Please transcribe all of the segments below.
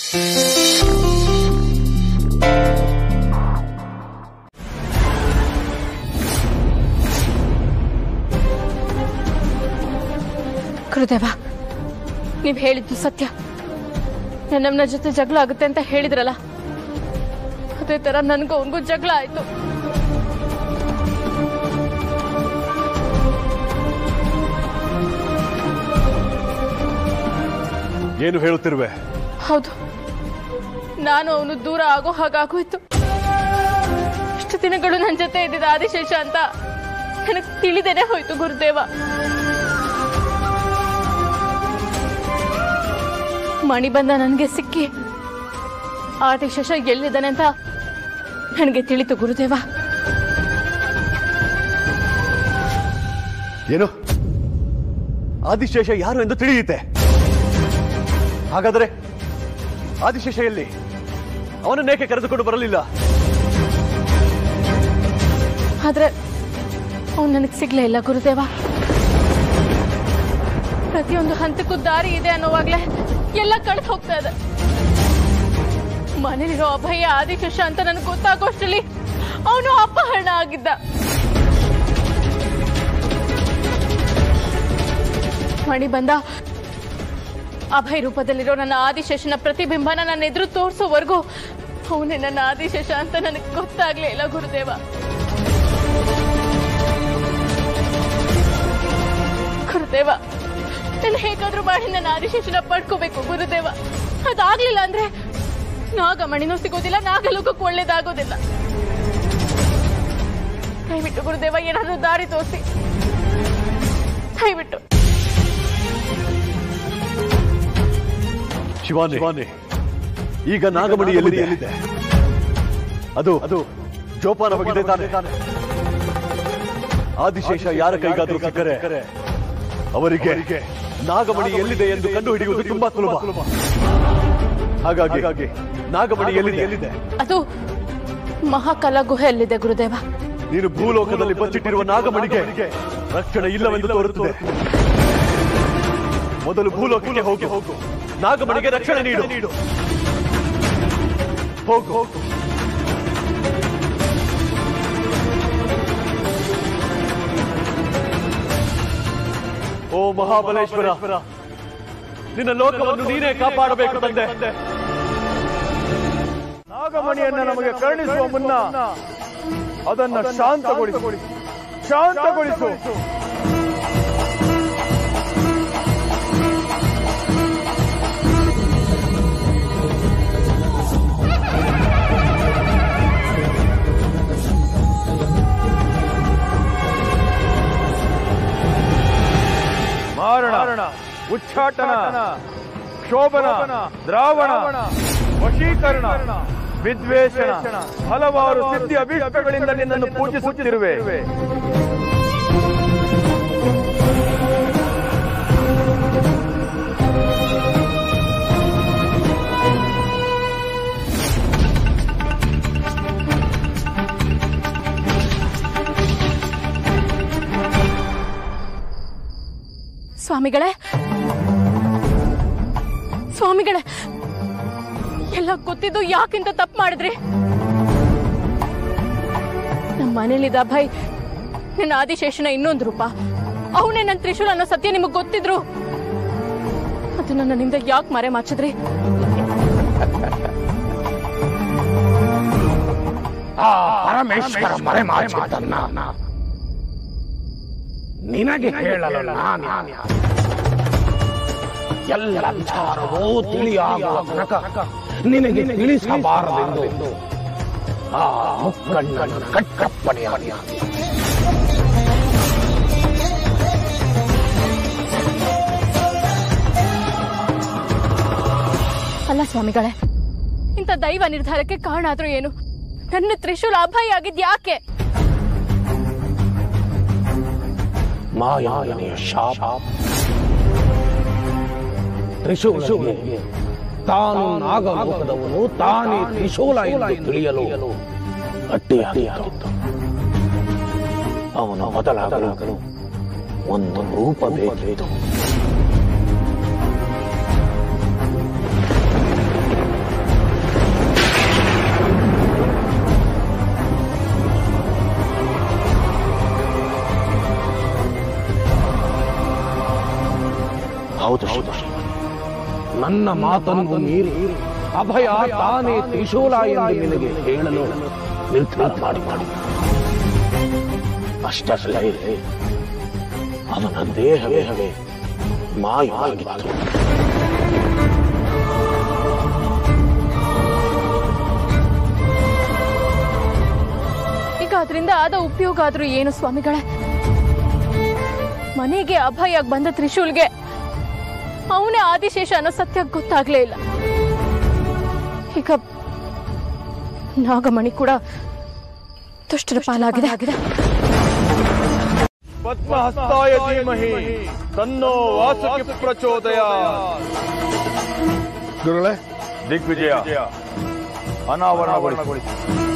ಗುರುದೇವ, ನೀವ್ ಹೇಳಿದ್ದು ಸತ್ಯ. ನನ್ನ ಜೊತೆ ಜಗಳ ಆಗುತ್ತೆ ಅಂತ ಹೇಳಿದ್ರಲ್ಲ, ಅದೇ ತರ ನನ್ಗೂ ಅವನಿಗೂ ಜಗಳ ಆಯ್ತು. ಏನು ಹೇಳುತ್ತಿರುವೆ? ಹೌದು, ನಾನು ಅವನು ದೂರ ಆಗೋ ಹಾಗಾಗೋಯ್ತು. ಇಷ್ಟು ದಿನಗಳು ನನ್ನ ಜೊತೆ ಇದ್ದಿದ್ದ ಆದಿಶೇಷ ಅಂತ ನನಗೆ ತಿಳಿದೇನೆ ಹೋಯ್ತು ಗುರುದೇವ. ಮಣಿ ಬಂದ ನನಗೆ ಸಿಕ್ಕಿ ಆದಿಶೇಷ ಎಲ್ಲಿದ್ದಾನೆ ಅಂತ ನನಗೆ ತಿಳಿತು ಗುರುದೇವ. ಏನು ಆದಿಶೇಷ ಯಾರು ಎಂದು ತಿಳಿಯುತ್ತೆ? ಹಾಗಾದರೆ ಆದಿಶೇಷ ಎಲ್ಲಿ? ಅವನನ್ನೇಕೆ ಕರೆದುಕೊಂಡು ಬರಲಿಲ್ಲ? ಆದ್ರೆ ಅವನು ನನಗೆ ಸಿಗ್ಲೇ ಇಲ್ಲ ಗುರುದೇವ. ಪ್ರತಿಯೊಂದು ಹಂತಕ್ಕೂ ದಾರಿ ಇದೆ ಅನ್ನೋವಾಗ್ಲೇ ಎಲ್ಲ ಕಳೆದು ಹೋಗ್ತಾ ಇದೆ. ಮನೇಲಿರೋ ಅಭಯ ಆದಿಶೇಷ ಅಂತ ನನಗೆ ಗೊತ್ತಾಗೋಷ್ಟರಲ್ಲಿ ಅವನು ಅಪಹರಣ ಆಗಿದ್ದ. ಮಣಿ ಬಂದ ಅಭಯ ರೂಪದಲ್ಲಿರೋ ನನ್ನ ಆದಿಶೇಷನ ಪ್ರತಿಬಿಂಬನ ನನ್ನ ಎದುರು ತೋರಿಸೋವರೆಗೂ ಅವನೇ ನನ್ನ ಆದಿಶೇಷ ಅಂತ ನನಗೆ ಗೊತ್ತಾಗ್ಲೇ ಇಲ್ಲ ಗುರುದೇವ. ಗುರುದೇವ, ನಾನು ಹೇಗಾದ್ರೂ ಮಾಡಿ ನನ್ನ ಆದಿಶೇಷನ ಪಡ್ಕೋಬೇಕು ಗುರುದೇವ. ಅದಾಗ್ಲಿಲ್ಲ ಅಂದ್ರೆ ನಾಗಮಣಿನೂ ಸಿಗೋದಿಲ್ಲ, ನಾಗಲೋಕಕ್ಕೂ ಒಳ್ಳೇದಾಗೋದಿಲ್ಲ. ದಯವಿಟ್ಟು ಗುರುದೇವ ಏನಾದ್ರೂ ದಾರಿ ತೋರಿಸಿ, ದಯವಿಟ್ಟು. ಶಿವಾನಿ, ಈಗ ನಾಗಮಣಿ ಎಲ್ಲಿದೆ? ಅದು ಜೋಪಾನವಾಗಿದೆ ತಾನೆ? ಆದಿಶೇಷ ಯಾರ ಕೈಗಾದ್ರೂ ಸಿಕ್ಕರೆ ಅವರಿಗೆ ನಾಗಮಣಿ ಎಲ್ಲಿದೆ ಎಂದು ಕಂಡು ಹಿಡಿಯುವುದು ತುಂಬಾ ಸುಲಭ. ಹಾಗಾಗಿ ನಾಗಮಣಿ ಎಲ್ಲಿದೆ? ಅದು ಮಹಾಕಾಲ ಗುಹೆಯಲ್ಲಿದೆ ಗುರುದೇವ. ನೀನು ಭೂಲೋಕದಲ್ಲಿ ಬಚ್ಚಿಟ್ಟಿರುವ ನಾಗಮಣಿಗೆ ರಕ್ಷಣೆ ಇಲ್ಲವೆಂದು ತೋರುತ್ತದೆ. ಮೊದಲು ಭೂಲೋಕಕ್ಕೆ ಹೋಗು, ನಾಗಮಣಿಗೆ ರಕ್ಷಣೆ ನೀಡು. ಹೋಗು. ಓ ಮಹಾಬಲೇಶ್ವರ, ನಿನ್ನ ಲೋಕವನ್ನು ನೀನೇ ಕಾಪಾಡಬೇಕು ತಂದೆ. ನಾಗಮಣಿಯನ್ನು ನಮಗೆ ಕರುಣಿಸುವ ಮುನ್ನ ಅದನ್ನು ಶಾಂತಗೊಳಿಸು. ಮಾರಣ, ಉಚ್ಚಾಟನ, ಕ್ಷೋಭನ, ದ್ರಾವಣ, ವಶೀಕರಣ, ವಿದ್ವೇಷಣ, ಹಲವಾರು ಸಿದ್ಧಿ ಅಭೀಷ್ಟಗಳಿಂದ ನಿನ್ನನ್ನು ಪೂಜಿಸುತ್ತಿರುವೆ. ಸ್ವಾಮಿಗಳೇ, ಎಲ್ಲ ಗೊತ್ತಿದ್ದು ಯಾಕಿಂತ ತಪ್ಪು ಮಾಡಿದ್ರಿ? ನಮ್ಮ ಮನೇಲಿದ್ದ ಅಭಯ್ ನನ್ನ ಆದಿಶೇಷನ ಇನ್ನೊಂದು ರೂಪ, ಅವನೇ ನನ್ನ ತ್ರಿಶೂಲ ಅನ್ನೋ ಸತ್ಯ ನಿಮಗೆ ಗೊತ್ತಿದ್ರು ಅದನ್ನ ನನ್ನಿಂದ ಯಾಕೆ ಮರೆ ಮಾಚಿದ್ರಿ? ಪರಮೇಶ್ವರ ಮರೆ ಮಾಚಿದನ್ನ ನಿನಗೆ ಹೇಳಲು ನಾನು ಎಲ್ಲ ವಿಚಾರವೂ ತಿಳಿಯಾಗುವ ತನಕ ನಿನಗೆ ತಿಳಿಸಬಾರದೆಂದು ಆ ಮುಕ್ಕಣ್ಣನ ಕಟ್ಟಪ್ಪಣೆಯಾಗಿ. ಅಲ್ಲ ಸ್ವಾಮಿಗಳೇ, ಇಂಥ ದೈವ ನಿರ್ಧಾರಕ್ಕೆ ಕಾರಣ ಆದ್ರೂ ಏನು? ನನ್ನ ತ್ರಿಶೂಲ ಅಭಯ ಆಗಿದ್ ಯಾಕೆ? ಮಾಯಾವಿನಿಯ ಶಾಪ. ತ್ರಿಶೂಲನಿಗೆ ತಾನು ನಾಗಲೋಕದವನು, ತಾನೇ ತ್ರಿಶೂಲ ಎಂದು ತಿಳಿಯಲು ಅಡ್ಡಿಯಾಗಿತ್ತು. ಅವನು ಬದಲಾಗಲು ಒಂದು ರೂಪ ಬೇಕಿತ್ತು. ನನ್ನ ಮಾತನ್ನು ಮೀರಿ ಅಭಯ ತಾನೇ ತ್ರಿಶೂಲ ಎಂದು ನಿನಗೆ ಹೇಳಲು ನಿರ್ಧಾರ ಮಾಡಿ ಅಷ್ಟೇ ಅವನ ದೇಹವೇ ಮಾಯವಾಗಿತ್ತು. ಈಗ ಅದರಿಂದ ಆದ ಉಪಯೋಗ ಆದ್ರೂ ಏನು ಸ್ವಾಮಿಗಳೇ? ಮನೆಗೆ ಅಭಯ ಬಂದ ತ್ರಿಶೂಲ್ಗೆ ಅವನೇ ಆದಿಶೇಷ ಅನ್ನೋ ಸತ್ಯ ಗೊತ್ತಾಗ್ಲೇ ಇಲ್ಲ. ಈಗ ನಾಗಮಣಿ ಕೂಡ ದುಷ್ಟರ ಪಾಲಾಗಿದೆ. ಪದ್ಮಹಸ್ತಾಯ ಧೀಮಹಿ ತನ್ನೋ ವಾಸುಕಿ ಪ್ರಚೋದಯಾತ್. ಗುರುಗಳೇ, ದಿಗ್ವಿಜಯ ಅನಾವರಣಗೊಳಿಸಿ.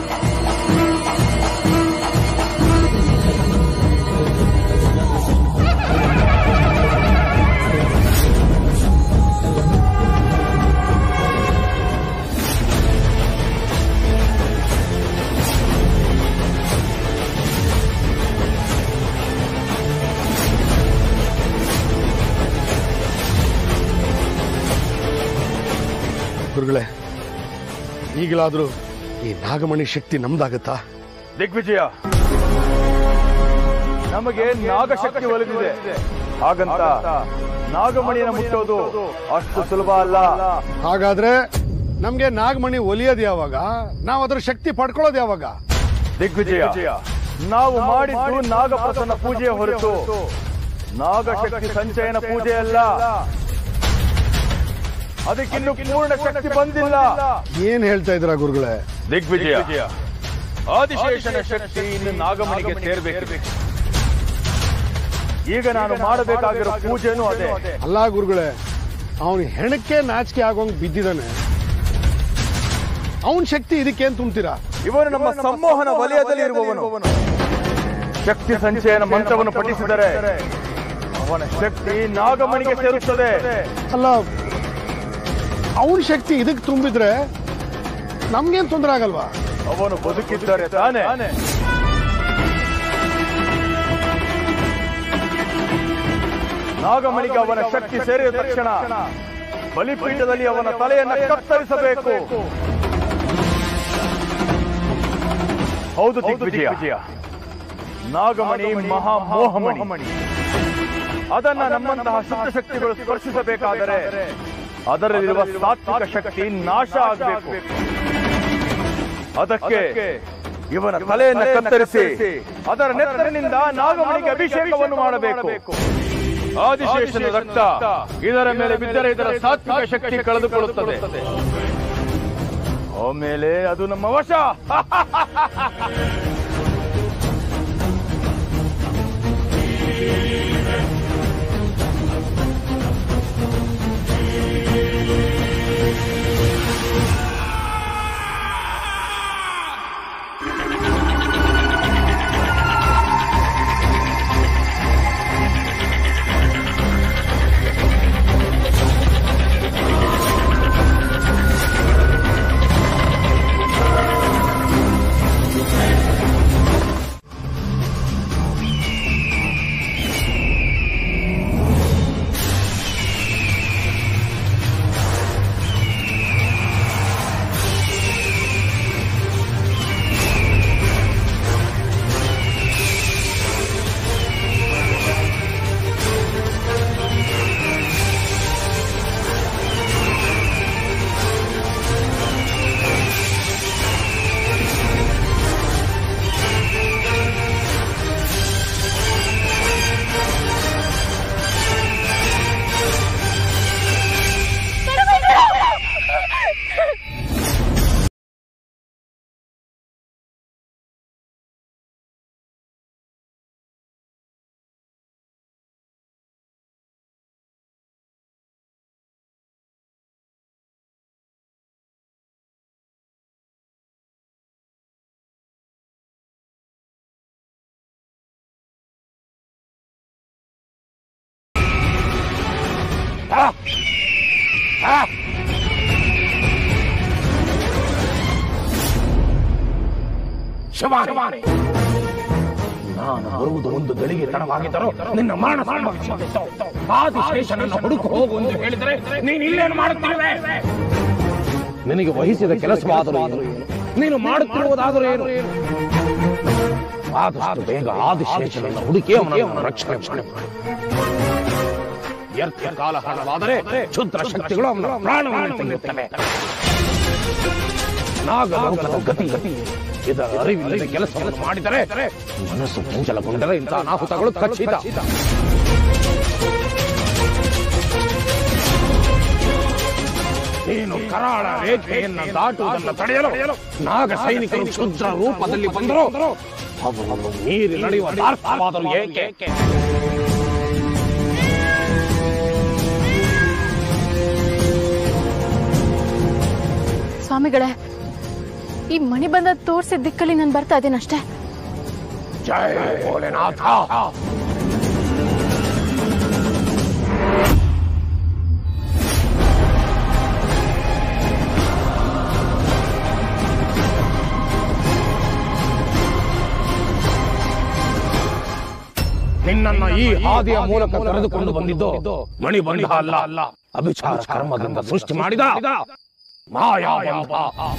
ಗುರುಗಳೇ, ಈಗಲಾದ್ರೂ ಈ ನಾಗಮಣಿ ಶಕ್ತಿ ನಮ್ದಾಗತ್ತಾ? ದಿಗ್ವಿಜಯ, ನಮಗೆ ನಾಗಶಕ್ತಿ ಒಲಿದಿದೆ. ಹಾಗಂತ ನಾಗಮಣಿಯನ್ನು ಮುಟ್ಟೋದು ಅಷ್ಟು ಸುಲಭ ಅಲ್ಲ. ಹಾಗಾದ್ರೆ ನಮ್ಗೆ ನಾಗಮಣಿ ಒಲಿಯೋದು ಯಾವಾಗ? ನಾವು ಅದರ ಶಕ್ತಿ ಪಡ್ಕೊಳ್ಳೋದು ಯಾವಾಗ? ದಿಗ್ವಿಜಯ, ನಾವು ಮಾಡಿದ್ದು ನಾಗಪ್ರಸನ್ನ ಪೂಜೆಯ ಹೊರತು ನಾಗಶಕ್ತಿ ಸಂಚಯನ ಪೂಜೆ ಅಲ್ಲ. ಅದಕ್ಕಿನ್ನು ಪೂರ್ಣ ಶಕ್ತಿ ಬಂದಿಲ್ಲ. ಏನ್ ಹೇಳ್ತಾ ಇದ್ರ ಗುರುಗಳೇ? ದಿಗ್ವಿಜಯ, ಆದಿಶೇಷನ ಶಕ್ತಿ ಇನ್ನು ನಾಗಮಣಿಗೆ ಸೇರ್ಬೇಕು. ಈಗ ನಾನು ಮಾಡಬೇಕಾಗಿರೋ ಪೂಜೆನೂ ಅದೇ. ಅಲ್ಲ ಗುರುಗಳೇ, ಅವನು ಹೆಣಕ್ಕೆ ನಾಚಿಕೆ ಆಗೋಂಗ್ ಬಿದ್ದಿದ್ದಾನೆ. ಅವನ್ ಶಕ್ತಿ ಇದಕ್ಕೇನ್ ತುಂಬ್ತೀರಾ? ಇವನು ನಮ್ಮ ಸಂಮೋಹನ ವಲಯದಲ್ಲಿ ಇರುವವನು. ಶಕ್ತಿ ಸಂಚಯನ ಮಂತ್ರವನ್ನು ಪಠಿಸಿದರೆ ಅವನ ಶಕ್ತಿ ನಾಗಮಣಿಗೆ ಸೇರುತ್ತದೆ. ಅಲ್ಲ, ಅವನ ಶಕ್ತಿ ಇದಕ್ಕೆ ತುಂಬಿದ್ರೆ ನಮ್ಗೇನ್ ತೊಂದರೆ ಆಗಲ್ವಾ? ಅವನು ಬದುಕಿದ್ದಾರೆ ತಾನೆ. ನಾಗಮಣಿಗೆ ಅವನ ಶಕ್ತಿ ಸೇರಿದ ತಕ್ಷಣ ಬಲಿಪೀಠದಲ್ಲಿ ಅವನ ತಲೆಯನ್ನು ಕತ್ತರಿಸಬೇಕು. ಹೌದು ದಿಗ್ವಿಜಯ, ನಾಗಮಣಿ ಮಹಾಮೋಹಮಣಿ. ಅದನ್ನ ನಮ್ಮಂತಹ ಶುದ್ಧ ಶಕ್ತಿಗಳು ಸ್ಪರ್ಶಿಸಬೇಕಾದರೆ ಅದರಲ್ಲಿರುವ ಸಾತ್ವಿಕ ಶಕ್ತಿ ನಾಶ ಆಗಬೇಕು. ಅದಕ್ಕೆ ಇವನ ತಲೆಯನ್ನು ಕತ್ತರಿಸಿ ಅದರ ನೆತ್ತರಿನಿಂದ ನಾಗಮಣಿಗೆ ಅಭಿಷೇಕವನ್ನು ಮಾಡಬೇಕು. ಆದಿಶೇಷನ ರಕ್ತ ಇದರ ಮೇಲೆ ಬಿದ್ದರೆ ಇದರ ಸಾತ್ವಿಕ ಶಕ್ತಿ ಕಳೆದುಕೊಳ್ಳುತ್ತದೆ. ಆಮೇಲೆ ಅದು ನಮ್ಮ ವಶ. ನಾನು ಬರುವುದು ಒಂದು ಗಳಿಗೆ ತಡವಾಗಿದ್ದರೂ ನಿನ್ನ ಮರಣ ಸಂಭವಿಸುತ್ತಿತ್ತು. ಆದಿಶೇಷನನ್ನು ಹುಡುಕು ಹೋಗು ಎಂದು ಹೇಳಿದರೆ ನೀನು ಇಲ್ಲೇನು ಮಾಡುತ್ತಿರುವೆ? ನಿನಗೆ ವಹಿಸಿದ ಕೆಲಸವಾದರೂ ಏನು, ನೀನು ಮಾಡುತ್ತಿರುವುದಾದರೂ ಏನು? ಆದಷ್ಟು ಬೇಗ ಆದಿಶೇಷನನ್ನು ಹುಡುಕಿ ಅವನನ್ನು ರಕ್ಷಣೆ ಮಾಡಿ. ವ್ಯರ್ಥ ಕಾಲಹರಣವಾದರೆ ಕ್ಷುದ್ರ ಶಕ್ತಿಗಳು ಅವನ ಪ್ರಾಣವನ್ನು ತೆಗೆಯುತ್ತವೆ. ನಾಗಲೋಕದ ಗತಿ ಇದರ ಅರಿವಿಲ್ಲದೆ ಕೆಲಸವನ್ನು ಮಾಡಿದರೆ, ಮನಸ್ಸು ಚಂಚಲಗೊಂಡರೆ ಇಂತಹ ಅನಾಹುತಗಳು ಖಚಿತ. ನೀನು ಕರಾಳ ರೇಖೆಯನ್ನು ದಾಟುವುದನ್ನು ತಡೆಯಲು ನಾಗ ಸೈನಿಕರು ಕ್ಷುದ್ರ ರೂಪದಲ್ಲಿ ಬಂದರು. ಅವನ್ನು ಮೀರಿ ನಡೆಯುವ ದಾರ್ಢ್ಯವಾದರೂ ಏಕೆ? ಸ್ವಾಮಿಗಳೇ, ಈ ಮಣಿಬಂಧ ತೋರಿಸಿದ ದಿಕ್ಕಲ್ಲಿ ನಾನು ಬರ್ತಾ ಇದ್ದೇನಷ್ಟೇ. ಜಯ ಭೋಲೆನಾಥ. ನಿನ್ನನ್ನ ಈ ಹಾದಿಯ ಮೂಲಕ ಕರೆದುಕೊಂಡು ಬಂದಿದ್ದು ಮಣಿಬಂಧ ಅಲ್ಲ, ಅಭಿಚಾರ ಕರ್ಮದಿಂದ ಸೃಷ್ಟಿ ಮಾಡಿದ ಮಾಯಾವಂತ.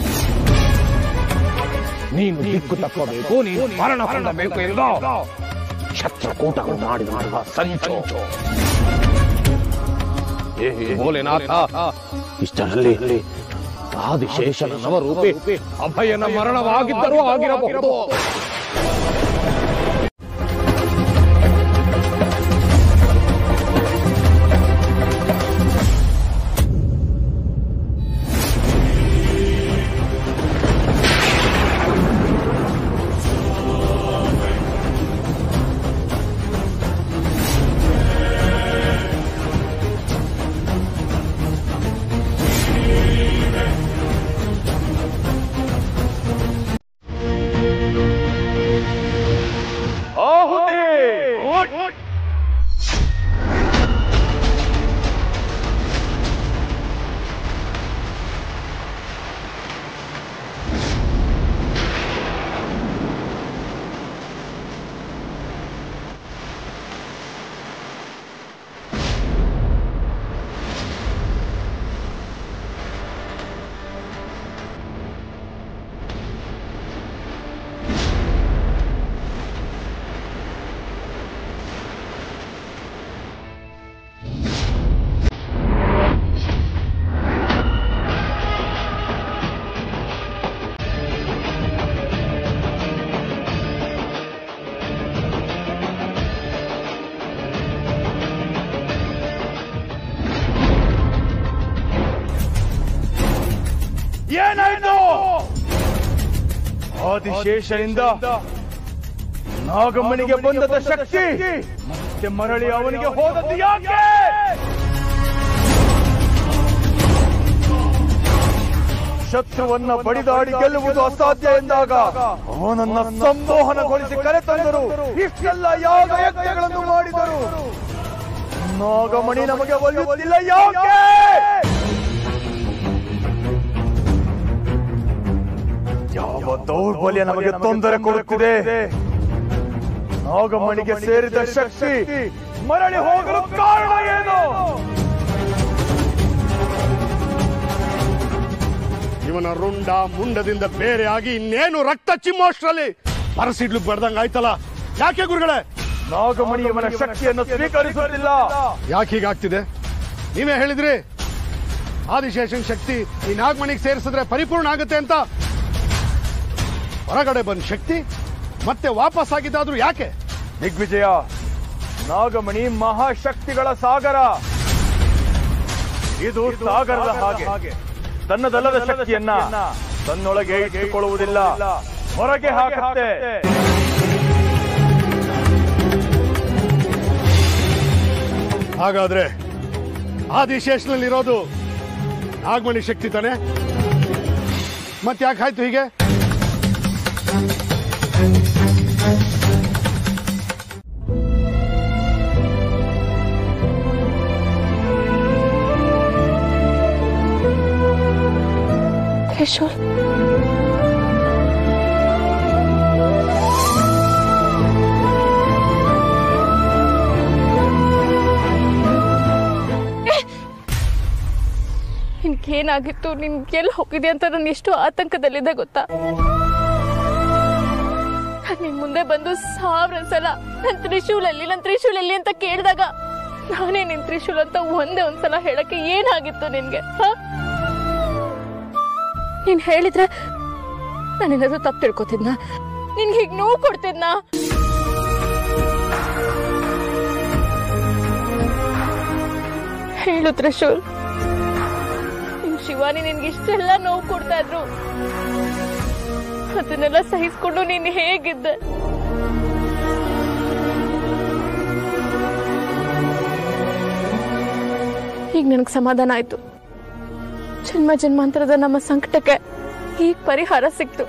ನೀನು ದಿಕ್ಕು ತಪ್ಪಬೇಕು, ನೀನು ಮರಣ ಹೊಂದಬೇಕು ಎಂದು ಶತ್ರುಕೂಟಗಳು ಮಾಡಿದ ಸಂಚು. ಭೋಲೆನಾಥ, ಇಷ್ಟರಲ್ಲಿ ಆದಿಶೇಷನ ನವರೂಪಿ ಅಭಯನ ಮರಣವಾಗಿದ್ದರೂ ಆಗಿರಬಹುದು. ಏನಾಯ್ತು? ಆದಿಶೇಷನಿಂದ ನಾಗಮ್ಮನಿಗೆ ಬಂದದ ಶಕ್ತಿ ಮತ್ತೆ ಮರಳಿ ಅವನಿಗೆ ಹೋದದ್ದು ಯಾಕೆ? ಶತ್ರುವನ್ನ ಬಡಿದಾಡಿ ಗೆಲ್ಲುವುದು ಅಸಾಧ್ಯ ಎಂದಾಗ ಅವನನ್ನ ಸಂಮೋಹನಗೊಳಿಸಿ ಕರೆತಂದರು. ಇಷ್ಟೆಲ್ಲ ಯಾಗ ಯಜ್ಞಗಳನ್ನು ಮಾಡಿದರು. ನಾಗಮಣಿ ನಮಗೆ ಒಲಿಯುತ್ತಿಲ್ಲ ಯಾಕೆ? ಯಾವ ದೌರ್ಬಲ್ಯ ನಮಗೆ ತೊಂದರೆ ಕೊಡುತ್ತಿದೆ? ನಾಗಮಣಿಗೆ ಸೇರಿದ ಶಕ್ತಿ ಮರಳಿ ಹೋಗಲು ಕಾರಣ ಏನು? ಇವನ ರುಂಡ ಮುಂಡದಿಂದ ಬೇರೆ ಆಗಿ ಇನ್ನೇನು ರಕ್ತ ಚಿಮ್ಮೋಷ್ಟ್ರಲ್ಲಿ ಪರಸಿಡ್ಲು ಬಡ್ದಂಗ ಆಯ್ತಲ್ಲ. ಯಾಕೆ ಗುರುಗಳೇ? ನಾಗಮಣಿ ಇವನ ಶಕ್ತಿಯನ್ನು ಸ್ವೀಕರಿಸುತ್ತಿಲ್ಲ. ಯಾಕೆ ಹೀಗಾಗ್ತಿದೆ? ನೀವೇ ಹೇಳಿದ್ರಿ ಆದಿಶೇಷನ್ ಶಕ್ತಿ ಈ ನಾಗಮಣಿಗೆ ಸೇರಿಸಿದ್ರೆ ಪರಿಪೂರ್ಣ ಆಗುತ್ತೆ ಅಂತ. ಹೊರಗಡೆ ಬಂದ ಶಕ್ತಿ ಮತ್ತೆ ವಾಪಸ್ ಆಗಿದ್ದಾದ್ರೂ ಯಾಕೆ? ದಿಗ್ವಿಜಯ, ನಾಗಮಣಿ ಮಹಾಶಕ್ತಿಗಳ ಸಾಗರ. ಇದು ಸಾಗರದ ಹಾಗೆ ತನ್ನದಲ್ಲದ ಶಕ್ತಿಯನ್ನ ತನ್ನೊಳಗೆ ಇಟ್ಟುಕೊಳ್ಳುವುದಿಲ್ಲ, ಹೊರಗೆ ಹಾಕುತ್ತೆ. ಹಾಗಾದ್ರೆ ಆದಿಶೇಷನಲ್ಲಿರೋದು ನಾಗಮಣಿ ಶಕ್ತಿ ತಾನೆ? ಮತ್ತೆ ಯಾಕಾಯ್ತು ಹೀಗೆ? ತ್ರಿಶೂಲ್, ಏನಾಗಿತ್ತು, ನಿನ್ ಎಲ್ಲಿ ಹೋಗಿದೆ ಅಂತ ನಾನು ಎಷ್ಟು ಆತಂಕದಲ್ಲಿದ್ದೆ ಗೊತ್ತಾ. ನಿನ್ ಮುಂದೆ ಬಂದು 1000 ಸಲ ನನ್ ತ್ರಿಶೂಲಲ್ಲಿ ಅಂತ ಕೇಳಿದಾಗ ನಾನೇ ನಿನ್ ತ್ರಿಶೂಲ್ ಅಂತ ಒಂದ್ಸಲ ಹೇಳಕ್ಕೆ ಏನಾಗಿತ್ತು ನಿನ್ಗೆ? ನೀನ್ ಹೇಳಿದ್ರೆ ನಾನೇನಾದ್ರೂ ತಪ್ಪು ತಿಳ್ಕೊತಿದ್ನ? ನಿನ್ಗೆ ಹೀಗ್ ನೋವು ಕೊಡ್ತಿದ್ನ? ಹೇಳು ತ್ರಿಶೂಲ್, ನಿನ್ ಶಿವಾನಿ ನಿನ್ಗೆ ಇಷ್ಟೆಲ್ಲ ನೋವು ಕೊಡ್ತಾ ಇದ್ರು, ಅದನ್ನೆಲ್ಲ ಸಹಿಸ್ಕೊಂಡು ನೀನ್ ಹೇಗಿದ್ದೆ? ಈಗ ನನಗೆ ಸಮಾಧಾನ ಆಯ್ತು. ಜನ್ಮ ಜನ್ಮಾಂತರದ ನಮ್ಮ ಸಂಕಟಕ್ಕೆ ಈಗ ಪರಿಹಾರ ಸಿಕ್ತು.